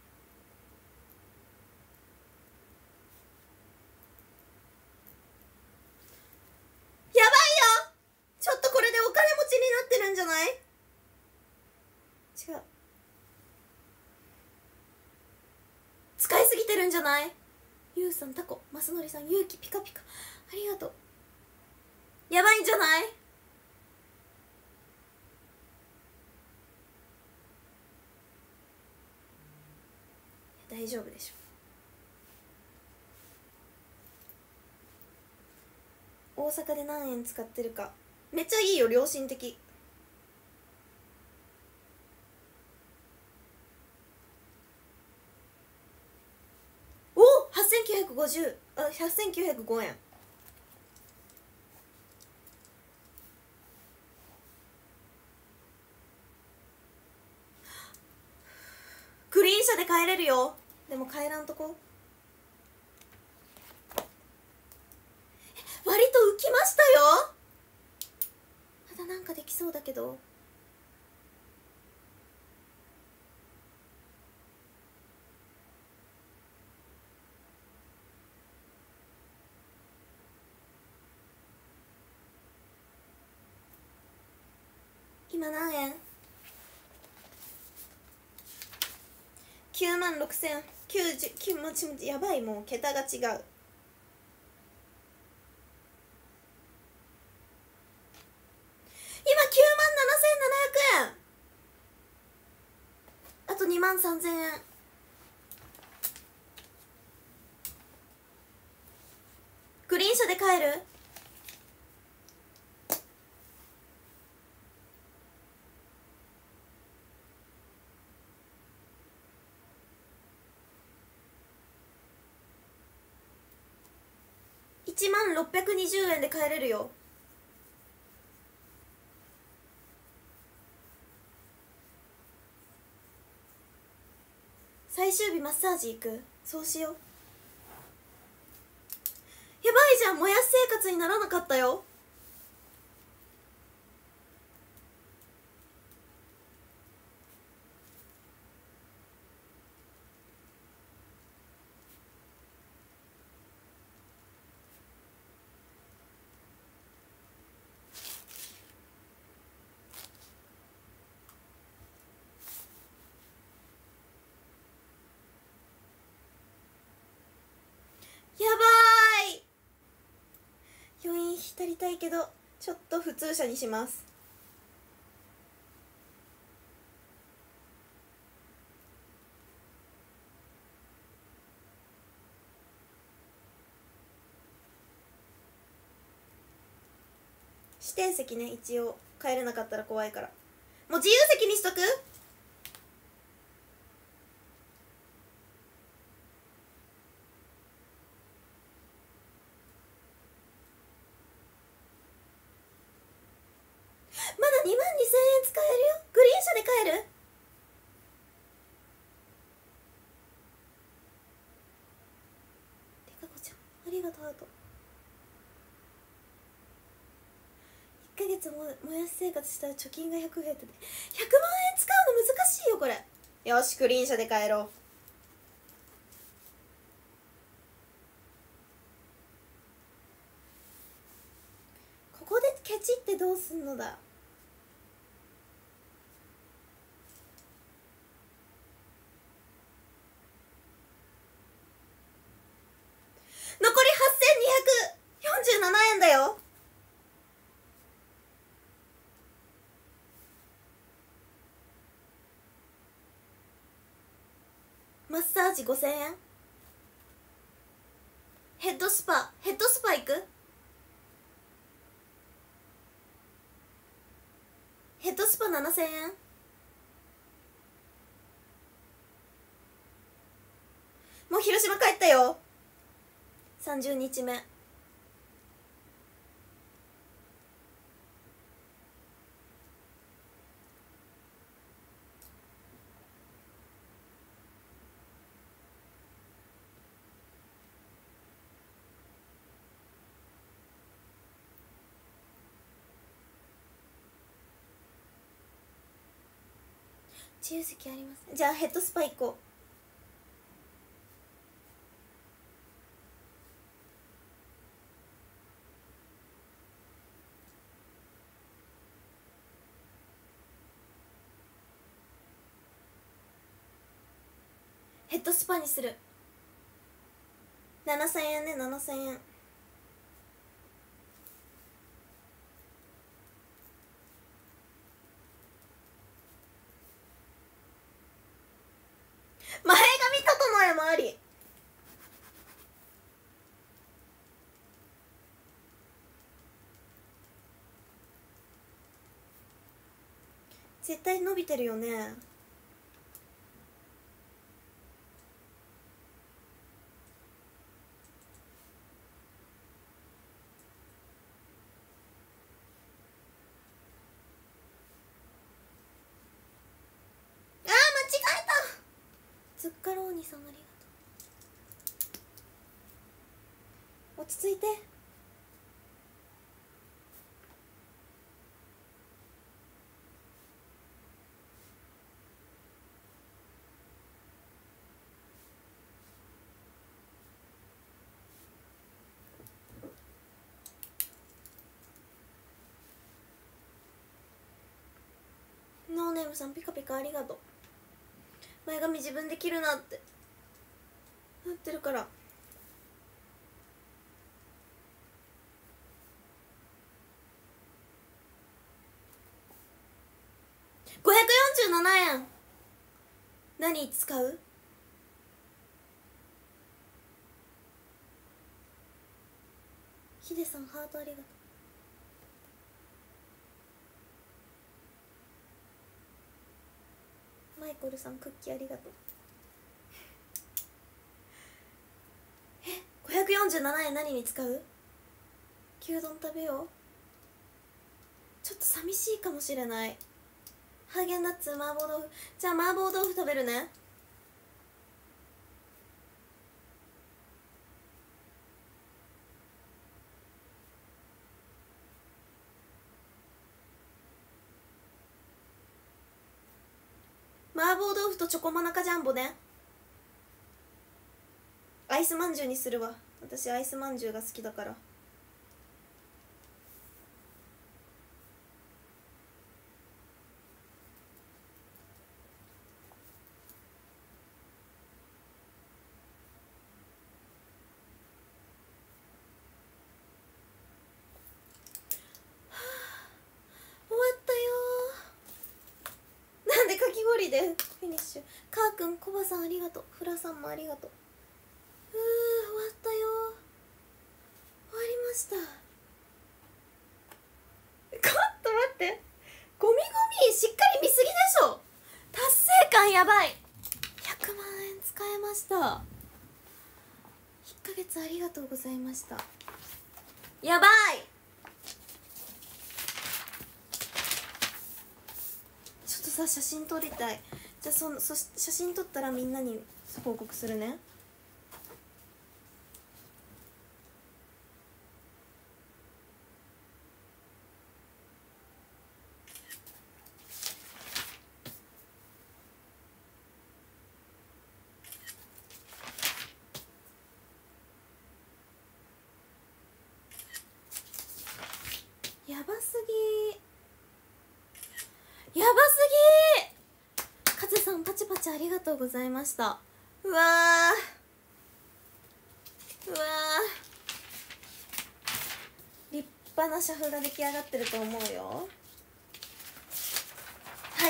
やばいよ。ちょっとこれでお金持ちになってるんじゃない？違う。使いすぎてるんじゃない？ゆうさんタコ、マスノリさん勇気ピカピカありがとう。やばいんじゃない？大丈夫でしょ。大阪で何円使ってるかめっちゃいいよ。良心的。おはっせんきゅうひゃくごじゅうあはっせんきゅうひゃくごえん。 車で帰れるよ。でも帰らんとこ。割と浮きましたよ。まだなんかできそうだけど。今何円？きゅうまんろくせんきゅうじゅうきゅう、もちもちやばい、もう桁が違う。今きゅうまんななせんななひゃくえん。あとにまんさんぜんえん。グリーン車で帰る？いちまんろっぴゃくにじゅうえんで帰れるよ。最終日マッサージ行く？そうしよう。やばいじゃん、もやし生活にならなかったよ。やばーい。余韻浸りたいけどちょっと普通車にします。指定席ね、一応帰れなかったら怖いから。もう自由席にしとく？まだにまんにせんえん使えるよ。グリーン車で帰る？てかこちゃんありがとう。あといっかげつももやし生活したら貯金がひゃく増えててひゃくまんえん使うの難しいよこれ。よし、グリーン車で帰ろう。ここでケチってどうすんのだ。残りはっせんにひゃくよんじゅうななえんだよ。マッサージごせんえん。ヘッドスパヘッドスパ行く？ヘッドスパななせんえん。もう広島帰ったよ。さんじゅうにちめ。自由席あります。じゃあヘッドスパ行こう。ヘッドスパにする。ななせんえんね、ななせんえん。前髪整えもあり。絶対伸びてるよね。あー間違えた。都っからおにさんありがとう。落ち着いて。ノーネームさんピカピカありがとう。前髪自分で切るなってなってるから。ごひゃくよんじゅうななえん。何使う？ヒデさんハートありがとう。マイコルさんクッキーありがとう。え、ごひゃくよんじゅうななえん何に使う？牛丼食べよう。ちょっと寂しいかもしれない。ハーゲンダッツ麻婆豆腐。じゃあ麻婆豆腐食べるね。麻婆豆腐とチョコモナカジャンボね。アイスまんじゅうにするわ。私アイスまんじゅうが好きだから。終わったよ。なんでかき氷でフィニッシュ。かーくん、コバさんありがとう。フラさんもありがとう。うー、終わったよ。終わりました。ちょっと待って、ゴミゴミしっかり見すぎでしょ。達成感やばい。ひゃくまんえん使えました。いっかげつありがとうございました。やばい。ちょっとさ、写真撮りたい。じゃあそのそし写真撮ったらみんなに報告するね。やばすぎ、やばすぎ。カズさんパチパチありがとうございました。うわー、うわー、立派な社風が出来上がってると思うよ。はい、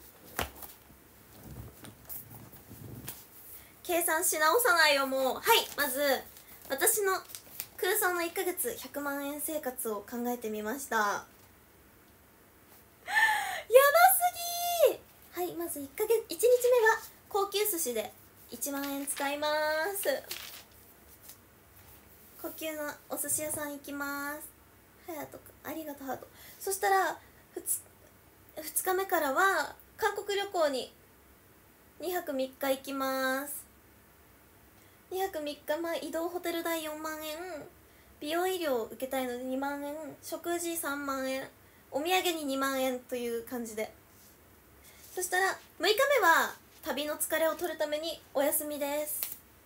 計算し直さないよもう。はい、まず私の空想のいっかげつひゃくまんえん生活を考えてみました。やばすぎー。はい、まずいっかげついちにちめは高級寿司でいちまんえん使います。高級なお寿司屋さん行きます。はやとくんありがとうハート。そしたら ふつ, ふつかめからは韓国旅行ににはくみっか行きます。にはくみっか、まあ、移動ホテル代よんまんえん、美容医療を受けたいのでにまんえん、食事さんまんえん、お土産ににまんえんという感じで。そしたらむいかめは旅の疲れを取るためにお休みです。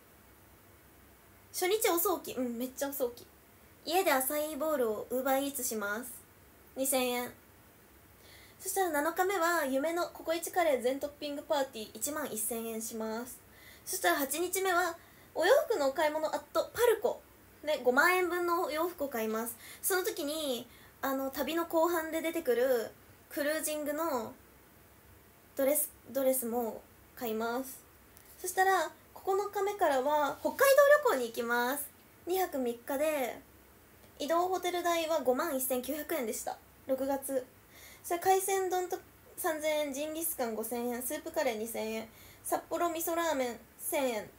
初日遅起き、うんめっちゃ遅起き。家でアサイーボールをウーバーイーツします。にせんえん。そしたらなのかめは夢のココイチカレー全トッピングパーティーいちまんせんえんします。そしたらはちにちめはお洋服のお買い物アットパルコでごまんえんぶんのお洋服を買います。その時にあの旅の後半で出てくるクルージングのドレスドレスも買います。そしたらここのかめからは北海道旅行に行きます。にはくみっかで移動ホテル代はごまんせんきゅうひゃくえんでした。ろくがつ。それ海鮮丼とさんぜんえん、ジンギスカンごせんえん、スープカレーにせんえん、札幌味噌ラーメンせんえん。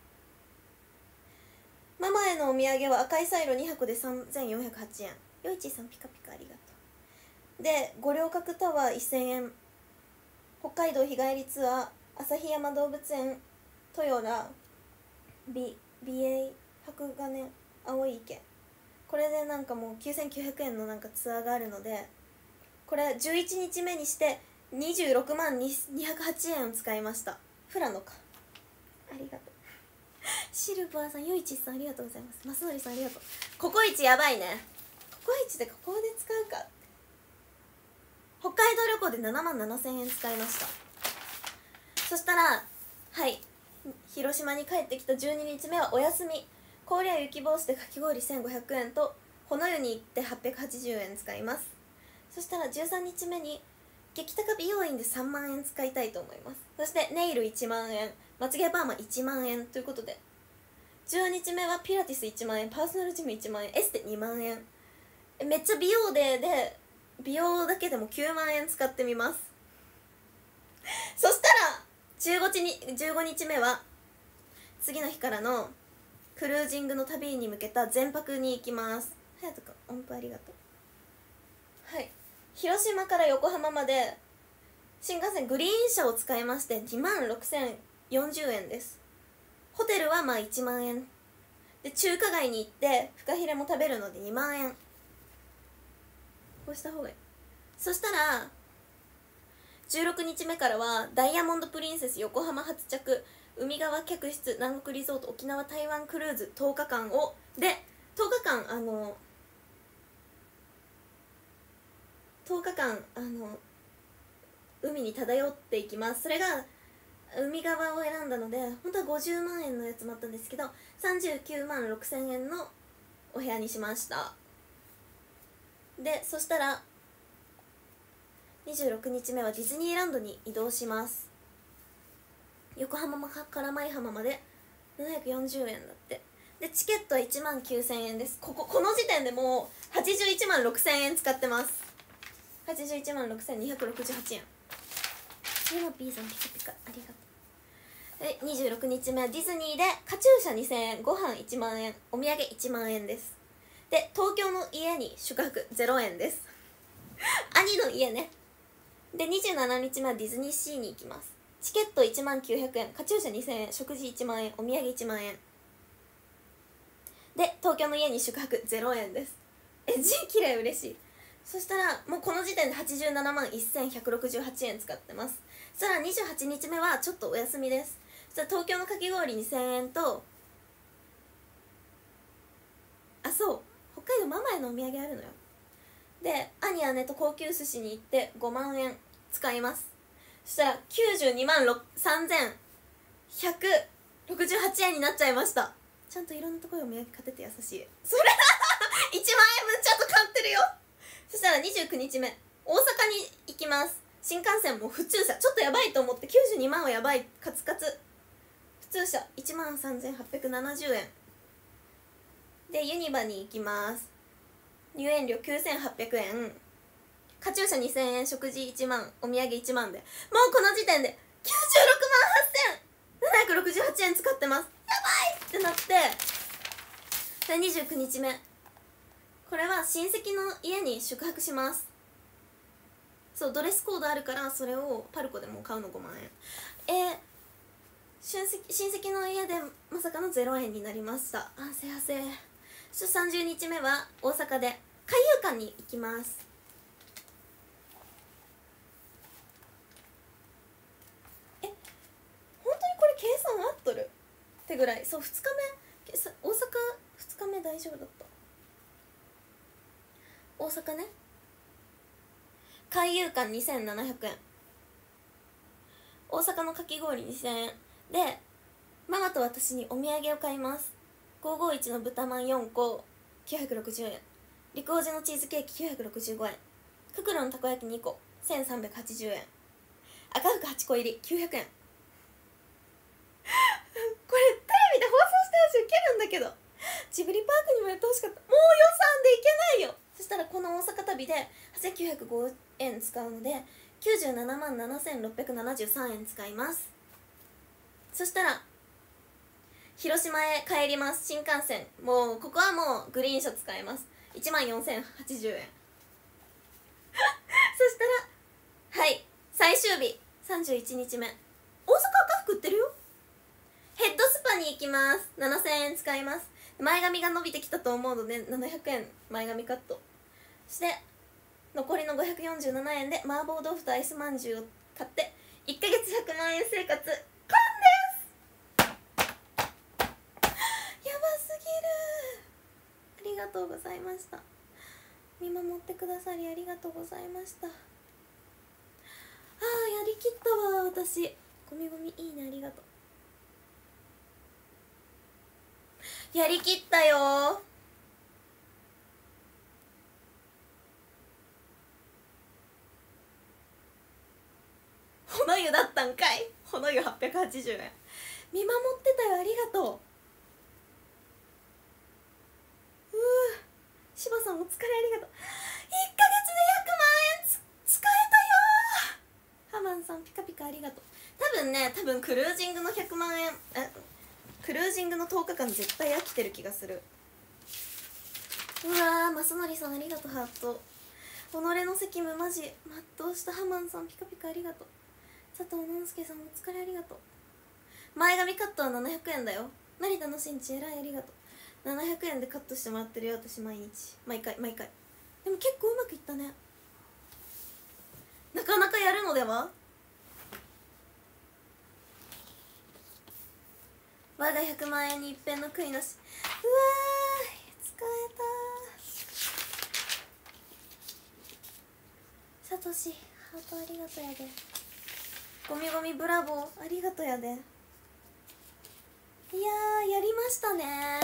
ママへのお土産は赤いサイロにはこでさんぜんよんひゃくはちえん。よいちさんピカピカありがとう。で五稜郭タワーせんえん、北海道日帰りツアー旭山動物園豊良美美瑛白金青池、これでなんかもうきゅうせんきゅうひゃくえんのなんかツアーがあるので、これじゅういちにちめにしてにじゅうろくまんにひゃくはちえんを使いました。富良野か、ありがとう。シルバーさん、よいちさんありがとうございます。マスノリさんありがとう。ココイチやばいね。ココイチでここで使うか。北海道旅行でななまんななせんえん使いました。そしたらはい広島に帰ってきたじゅうににちめはお休み、氷や雪帽子でかき氷せんごひゃくえんとほの湯に行ってはっぴゃくはちじゅうえん使います。そしたらじゅうさんにちめに激高美容院でさんまんえん使いたいと思います。そしてネイルいちまんえん、まつげパーマいちまんえんということで、じゅうにちめはピラティスいちまんえん、パーソナルジムいちまんえん、エステにまんえん、めっちゃ美容デーで美容だけでもきゅうまんえん使ってみます。そしたらじゅうごにちじゅうごにちめは次の日からのクルージングの旅に向けた全泊に行きます。はやとくん音符ありがとう。はい、広島から横浜まで新幹線グリーン車を使いましてにまんろくせんよんじゅうえんです。ホテルはまあいちまんえんで、中華街に行ってフカヒレも食べるのでにまんえん、こうした方がいい。そしたらじゅうろくにちめからはダイヤモンドプリンセス横浜発着海側客室南国リゾート沖縄台湾クルーズとおかかんをでとおかかんあのとおかかんあの海に漂っていきます。それが海側を選んだので本当はごじゅうまんえんのやつもあったんですけどさんじゅうきゅうまんろくせんえんのお部屋にしました。でそしたらにじゅうろくにちめはディズニーランドに移動します。横浜から舞浜までななひゃくよんじゅうえんだって。でチケットはいちまんきゅうせんえんです。こここの時点でもうはちじゅういちまんろくせんえん使ってます。はちじゅういちまんろくせんにひゃくろくじゅうはちえん。シモピーさんピカピカありがとう。でにじゅうろくにちめはディズニーでカチューシャにせんえん、ご飯いちまんえん、お土産いちまんえんです。で東京の家に宿泊ゼロえんです兄の家ね。でにじゅうしちにちめはディズニーシーに行きます。チケットいちまんきゅうひゃくえん、カチューシャにせんえん、食事いちまんえん、お土産いちまんえんで東京の家に宿泊ゼロえんです。え字きれい、嬉しい。そしたらもうこの時点ではちじゅうななまんせんひゃくろくじゅうはちえん使ってます。そしたらにじゅうはちにちめはちょっとお休みです。そしたら東京のかき氷にせんえんと、あそう北海道ママへのお土産あるのよ。で兄姉と高級寿司に行ってごまんえん使います。そしたらきゅうじゅうにまんさんぜんひゃくろくじゅうはちえんになっちゃいました。ちゃんといろんなところでお土産買ってて優しい。それいちまんえんぶんちゃんと買ってるよ。そしたらにじゅうくにちめ大阪に行きます。新幹線も普通車ちょっとやばいと思ってきゅうじゅうにまんはやばい、カツカツ。普通車いちまんさんぜんはっぴゃくななじゅうえんでユニバに行きます。入園料きゅうせんはっぴゃくえん、カチューシャにせんえん、食事いちまん、お土産いちまんでもうこの時点できゅうじゅうろくまんはっせんななひゃくろくじゅうはちえん使ってます。やばいってなって、でにじゅうくにちめこれは親戚の家に宿泊します。そうドレスコードあるからそれをパルコでもう買うのごまんえん。えー、親戚親戚の家でまさかのゼロえんになりました。あせやせ。そしてさんじゅうにちめは大阪で海遊館に行きます。え本当にこれ計算合っとるってぐらい。そうふつかめ大阪ふつかめ大丈夫だった。大阪ね海遊館にせんななひゃくえん、大阪のかき氷にせんえんでママと私にお土産を買います。ごーごーいちの豚まんよんこきゅうひゃくろくじゅうえん、陸王子のチーズケーキきゅうひゃくろくじゅうごえん、ククロのたこ焼きにこせんさんびゃくはちじゅうえん、赤福はちこ入りきゅうひゃくえんこれテレビで放送してほしい、ウケるんだけどジブリパークにもやってほしかった。もう予算でいけないよ。そしたらこの大阪旅ではっせんきゅうひゃくごえん使うのできゅうじゅうななまんななせんろっぴゃくななじゅうさんえん使います。そしたら広島へ帰ります。新幹線もうここはもうグリーン車使います。いちまんよんせんはちじゅうえんそしたらはい最終日さんじゅういちにちめ大阪赤福売ってるよ。 ヘッドスパに行きます。ななせんえん使います。前髪が伸びてきたと思うのでななひゃくえん前髪カットして残りのごひゃくよんじゅうななえんで麻婆豆腐とアイスまんじゅうを買っていっかげつひゃくまんえん生活完です。やばすぎる。ありがとうございました。見守ってくださりありがとうございました。あーやりきったわ私。ゴミゴミいいねありがとう。やりきったよ。ほの湯だったんかい。ほの湯はっぴゃくはちじゅうえん。見守ってたよありがとう。うー柴さんお疲れありがとう。いっかげつでひゃくまんえんつ使えたよ。ハマンさんピカピカありがとう。多分ね多分クルージングのひゃくまんえんえクルージングのとおかかん絶対飽きてる気がする。うわーマスノリさんありがとうハート。己の責務マジ全うしたハマンさんピカピカありがとう。佐藤のんすけさんお疲れありがとう。前髪カットはななひゃくえんだよ。成田のしんちえらいありがとう。ななひゃくえんでカットしてもらってるよ私毎日毎回毎回。でも結構うまくいったね。なかなかやるのでは。我がひゃくまんえんに一片の悔いなし。うわー使えた。サトシハートありがとうやで。ゴミゴミブラボーありがとうやで。いやーやりましたね。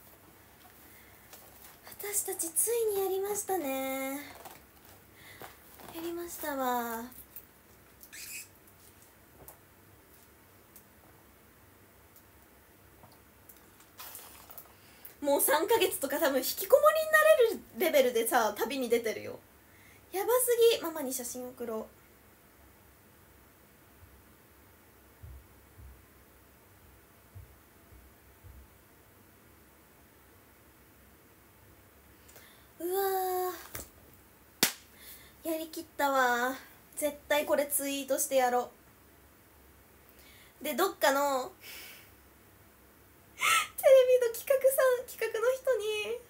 私たちついにやりましたね。やりましたわ。もうさんかげつとか多分引きこもりになれるレベルでさ旅に出てるよ。やばすぎ。ママに写真送ろう。うわーやりきったわ。絶対これツイートしてやろう。でどっかのテレビの企画さん企画の人に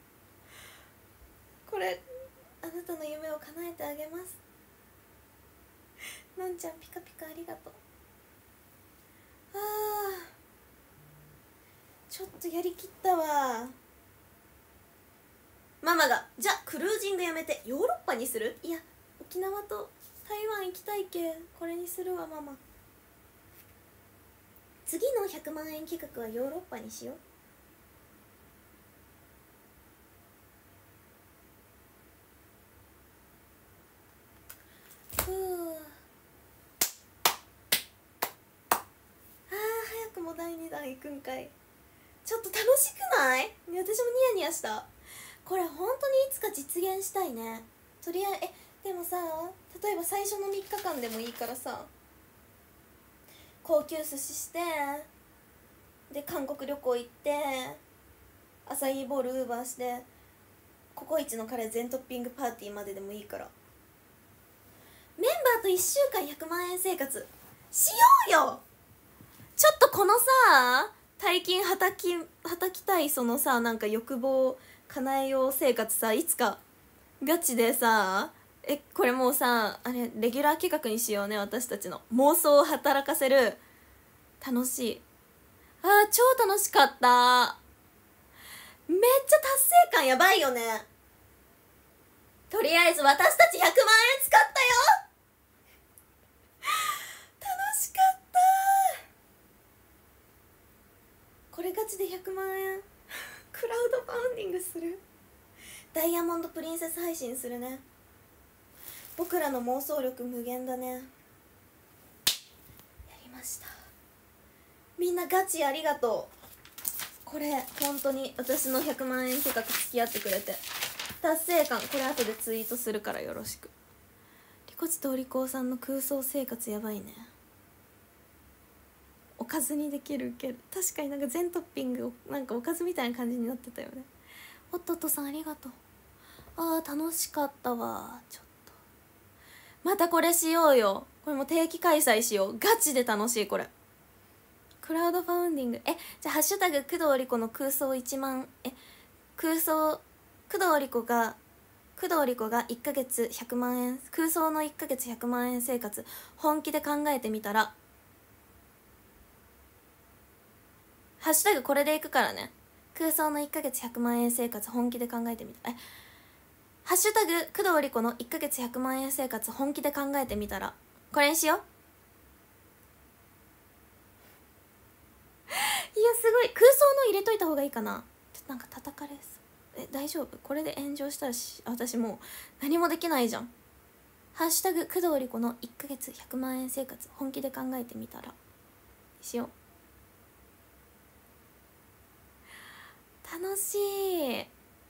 これあなたの夢を叶えてあげます。のんちゃんピカピカありがとう。あーちょっとやりきったわ。ママがじゃあクルージングやめてヨーロッパにする。いや沖縄と台湾行きたいけこれにするわママ。次のひゃくまんえん企画はヨーロッパにしよう。ふうあー早くもだいにだん行くんかい。ちょっと楽しくない？私もニヤニヤした。これ本当にいつか実現したいね。とりあえずえでもさ例えば最初のみっかかんでもいいからさ高級寿司してで韓国旅行行ってアサイーボールウーバーしてココイチのカレー全トッピングパーティーまででもいいからメンバーといっしゅうかんひゃくまんえん生活しようよ。ちょっとこのさ大金はたきはたきたいそのさなんか欲望叶えよう生活さいつかガチでさえこれもうさあれレギュラー企画にしようね。私たちの妄想を働かせる楽しい。あー超楽しかった。めっちゃ達成感やばいよね。とりあえず私たちひゃくまんえん使ったよ。楽しかった。これガチでひゃくまんえんクラウドファウンディングする。ダイヤモンドプリンセス配信するね。僕らの妄想力無限だね。やりました。みんなガチありがとう。これ本当に私のひゃくまんえん計画付き合ってくれて達成感。これ後でツイートするからよろしく。リコチとお利口さんの空想生活やばいね。おかずにできるウケる。確かになんか全トッピングなんかおかずみたいな感じになってたよね。おっとっとさんありがとう。あー楽しかったわ。ちょっとまたこれしようよ。これも定期開催しよう。ガチで楽しいこれ。 クラウドファウンディング、えじゃあハッシュタグ工藤理子の空想いちまん、え空想工藤理子が工藤理子がいっかげつひゃくまんえん、空想のいっかげつひゃくまんえん生活本気で考えてみたら、ハッシュタグこれでいくからね。空想のいっかげつひゃくまんえん生活本気で考えてみたら、えハッシュタグ工藤理子のいっかげつひゃくまんえん生活本気で考えてみたら、これにしよう。いやすごい、空想の入れといた方がいいかな。ちょっとなんか叩かれそう。え大丈夫？これで炎上したらし私もう何もできないじゃん。ハッシュタグ工藤理子のいっかげつひゃくまんえん生活本気で考えてみたらしよう。楽しい。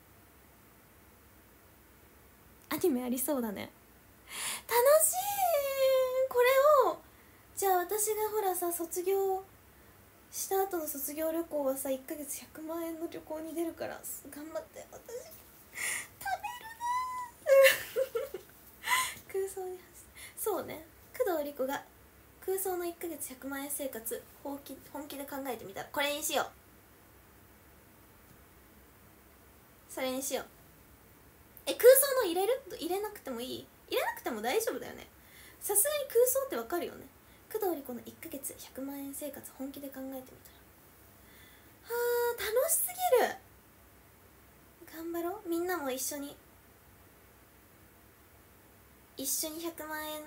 アニメありそうだね。楽しい。これをじゃあ私がほらさ卒業した後の卒業旅行はさいっかげつひゃくまんえんの旅行に出るから頑張って。私食べるね空想にそうね、工藤理子が空想のいっかげつひゃくまんえん生活本気本気で考えてみたらこれにしよう。それにしよう。え空想の入れる？入れなくてもいい？入れなくても大丈夫だよね。さすがに空想ってわかるよね。工藤理子のいっかげつひゃくまんえん生活本気で考えてみたら、はあ楽しすぎる。頑張ろう。みんなも一緒に一緒にひゃくまんえん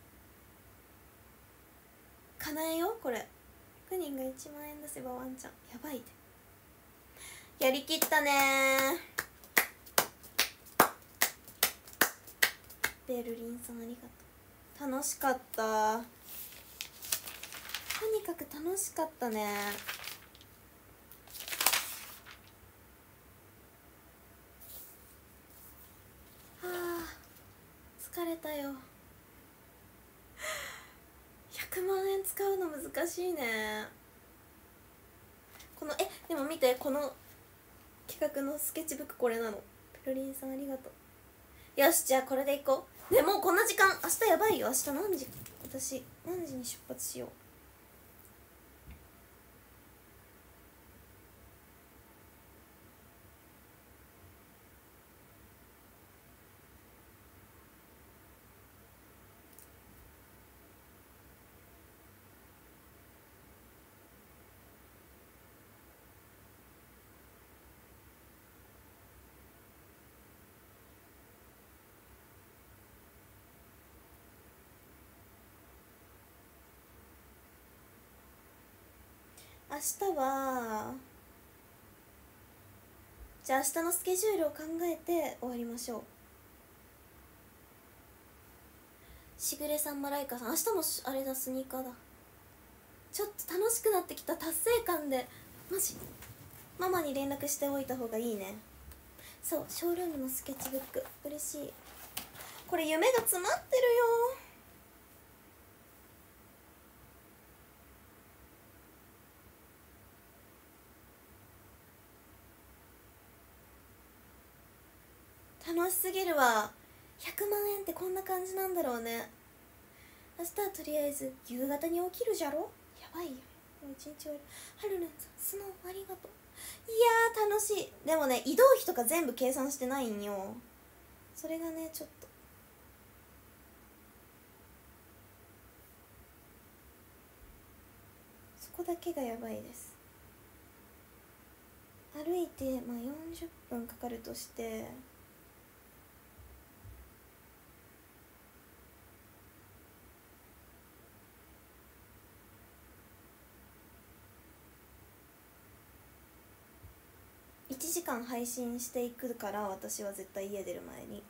叶えよう。これひゃくにんがいちまんえん出せばワンチャンやばいで。やりきったね。ベルリンさんありがとう。楽しかった。とにかく楽しかったね。はあ疲れたよ。ひゃくまんえん使うの難しいね。このえでも見て、この企画のスケッチブックこれなの。ペロリンさんありがとう。よしじゃあこれでいこう。ねもうこんな時間。明日やばいよ。明日何時、私何時に出発しよう。明日はじゃあ明日のスケジュールを考えて終わりましょう。しぐれさん、マライカさん、明日もあれだ、スニーカーだ。ちょっと楽しくなってきた。達成感でマジママに連絡しておいた方がいいね。そう、ショールームのスケッチブック嬉しい。これ夢が詰まってるよ。楽しすぎるわ。ひゃくまんえんってこんな感じなんだろうね。明日はとりあえず夕方に起きるじゃろ。やばいよ、もう一日終わる。はるるんさん、スノーありがとう。いやー楽しい。でもね移動費とか全部計算してないんよ。それがねちょっとそこだけがやばいです。歩いてまあよんじゅっぷんかかるとしていちじかん配信していくから、私は絶対家出る前に。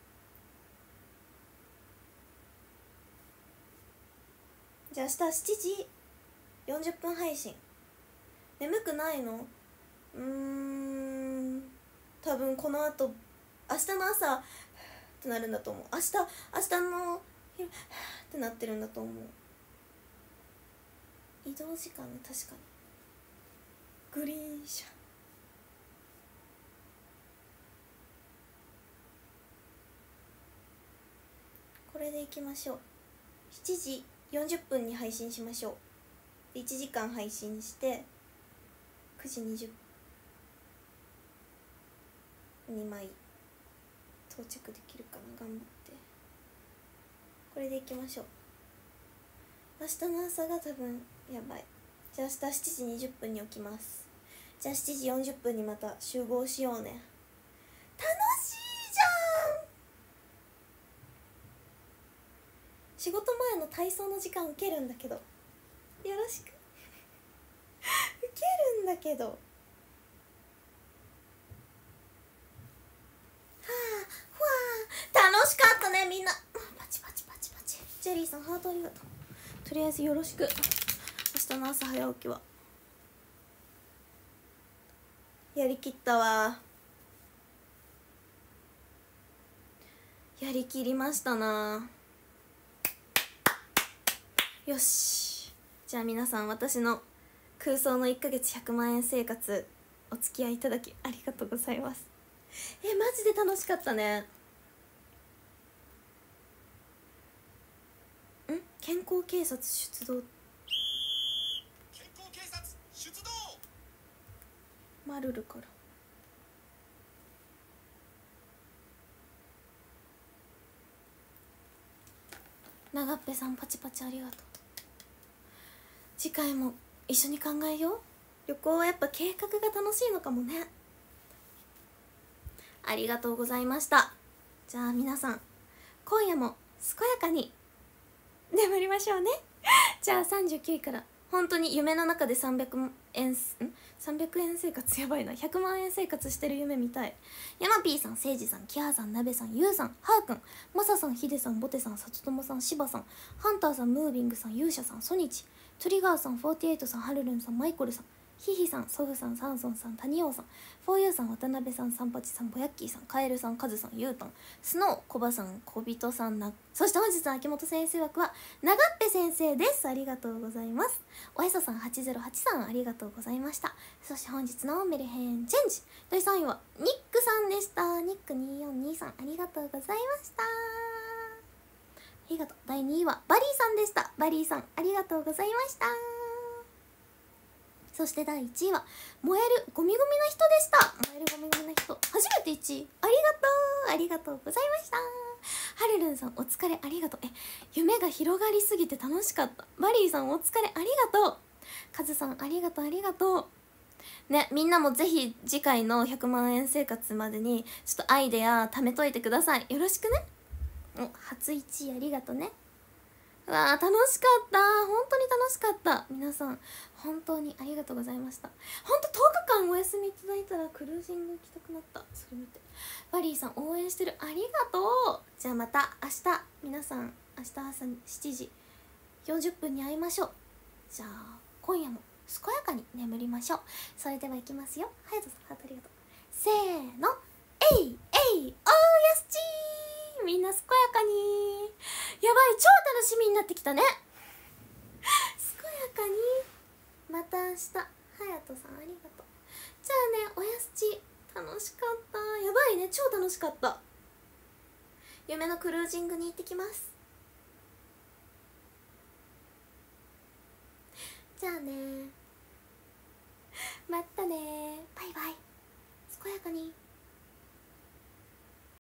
じゃあ明日しちじよんじゅっぷん配信。眠くないの？うーん多分このあと明日の朝ってなるんだと思う。明日明日の昼ってなってるんだと思う。移動時間ね、確かにグリーン車。これでいきましょう。しちじよんじゅっぷんに配信しましょう。 でいちじかん配信してくじにじゅっぷんにまい到着できるかな。頑張ってこれでいきましょう。明日の朝が多分やばい。じゃあ明日しちじにじゅっぷんに起きます。じゃあしちじよんじゅっぷんにまた集合しようね。楽しいじゃん。仕事前の体操の時間受けるんだけど、よろしく受けるんだけど、はあふわあ楽しかったねみんな。パチパチパチパチ。ジェリーさんハートありがとう。とりあえずよろしく。明日の朝早起きはやりきったわ。やりきりましたな。よし、じゃあ皆さん、私の空想のいっかげつひゃくまんえん生活お付き合いいただきありがとうございます。え、マジで楽しかったね。ん、健康警察出動。 健康警察出動。 マルルから長っぺさんパチパチありがとう。次回も一緒に考えよう。旅行はやっぱ計画が楽しいのかもね。ありがとうございました。じゃあ皆さん、今夜も健やかに眠りましょうね。じゃあさんじゅうきゅういから本当に夢の中でさんびゃくえんんさんびゃくえん生活やばいな。ひゃくまんえん生活してる夢みたい。ヤマピーさん、せいじさん、キハさん、なべさん、ゆうさん、はーくん、まささん、ひでさん、ぼてさん、さつともさん、しばさん、ハンターさん、ムービングさん、勇者さん、ソニチ、トリガーさん、フォーティエイトさん、はるるんさん、マイコルさん、ヒヒさん、ソフさん、サンソンさん、タニオさん、フォーユーさん、渡辺さん、サンパチさん、ボヤッキーさん、カエルさん、カズさん、ユータン、スノー、コバさん、小人さんな、そして本日の秋元先生枠は長っぺ先生です。ありがとうございます。おへそさんはちぜろはちさん、ありがとうございました。そして本日のメルヘンチェンジだいさんいはニックさんでした。ニックにーよんにーさん、ありがとうございました。ありがとう。だいにいはバリーさんでした。バリーさん、ありがとうございました。そしてだいいちいは燃えるゴミゴミな人でした。燃えるゴミゴミな人、初めていちい、ありがとう。ありがとうございました。はるるんさん、お疲れありがとう。え、夢が広がりすぎて楽しかった。バリーさん、お疲れありがとう。カズさん、ありがとうありがとうね。みんなもぜひ次回のひゃくまんえん生活までにちょっとアイデア貯めといてください。よろしくね。お、初いちいありがとうね。うわー、楽しかった。本当に楽しかった。皆さん本当にありがとうございました。本当とおかかんお休みいただいたらクルージング行きたくなった。それ見て。バリーさん、応援してる、ありがとう。じゃあまた明日、皆さん明日朝しちじよんじゅっぷんに会いましょう。じゃあ今夜も健やかに眠りましょう。それではいきますよ。はやとさん、ハートありがとう。せーの、えいえいおーやすちー。みんな健やかに。やばい、超楽しみになってきたね。健やかに。また明日。はやとさん、ありがとう。じゃあね、おやすち、楽しかった。やばいね、超楽しかった。夢のクルージングに行ってきます。じゃあね、またね。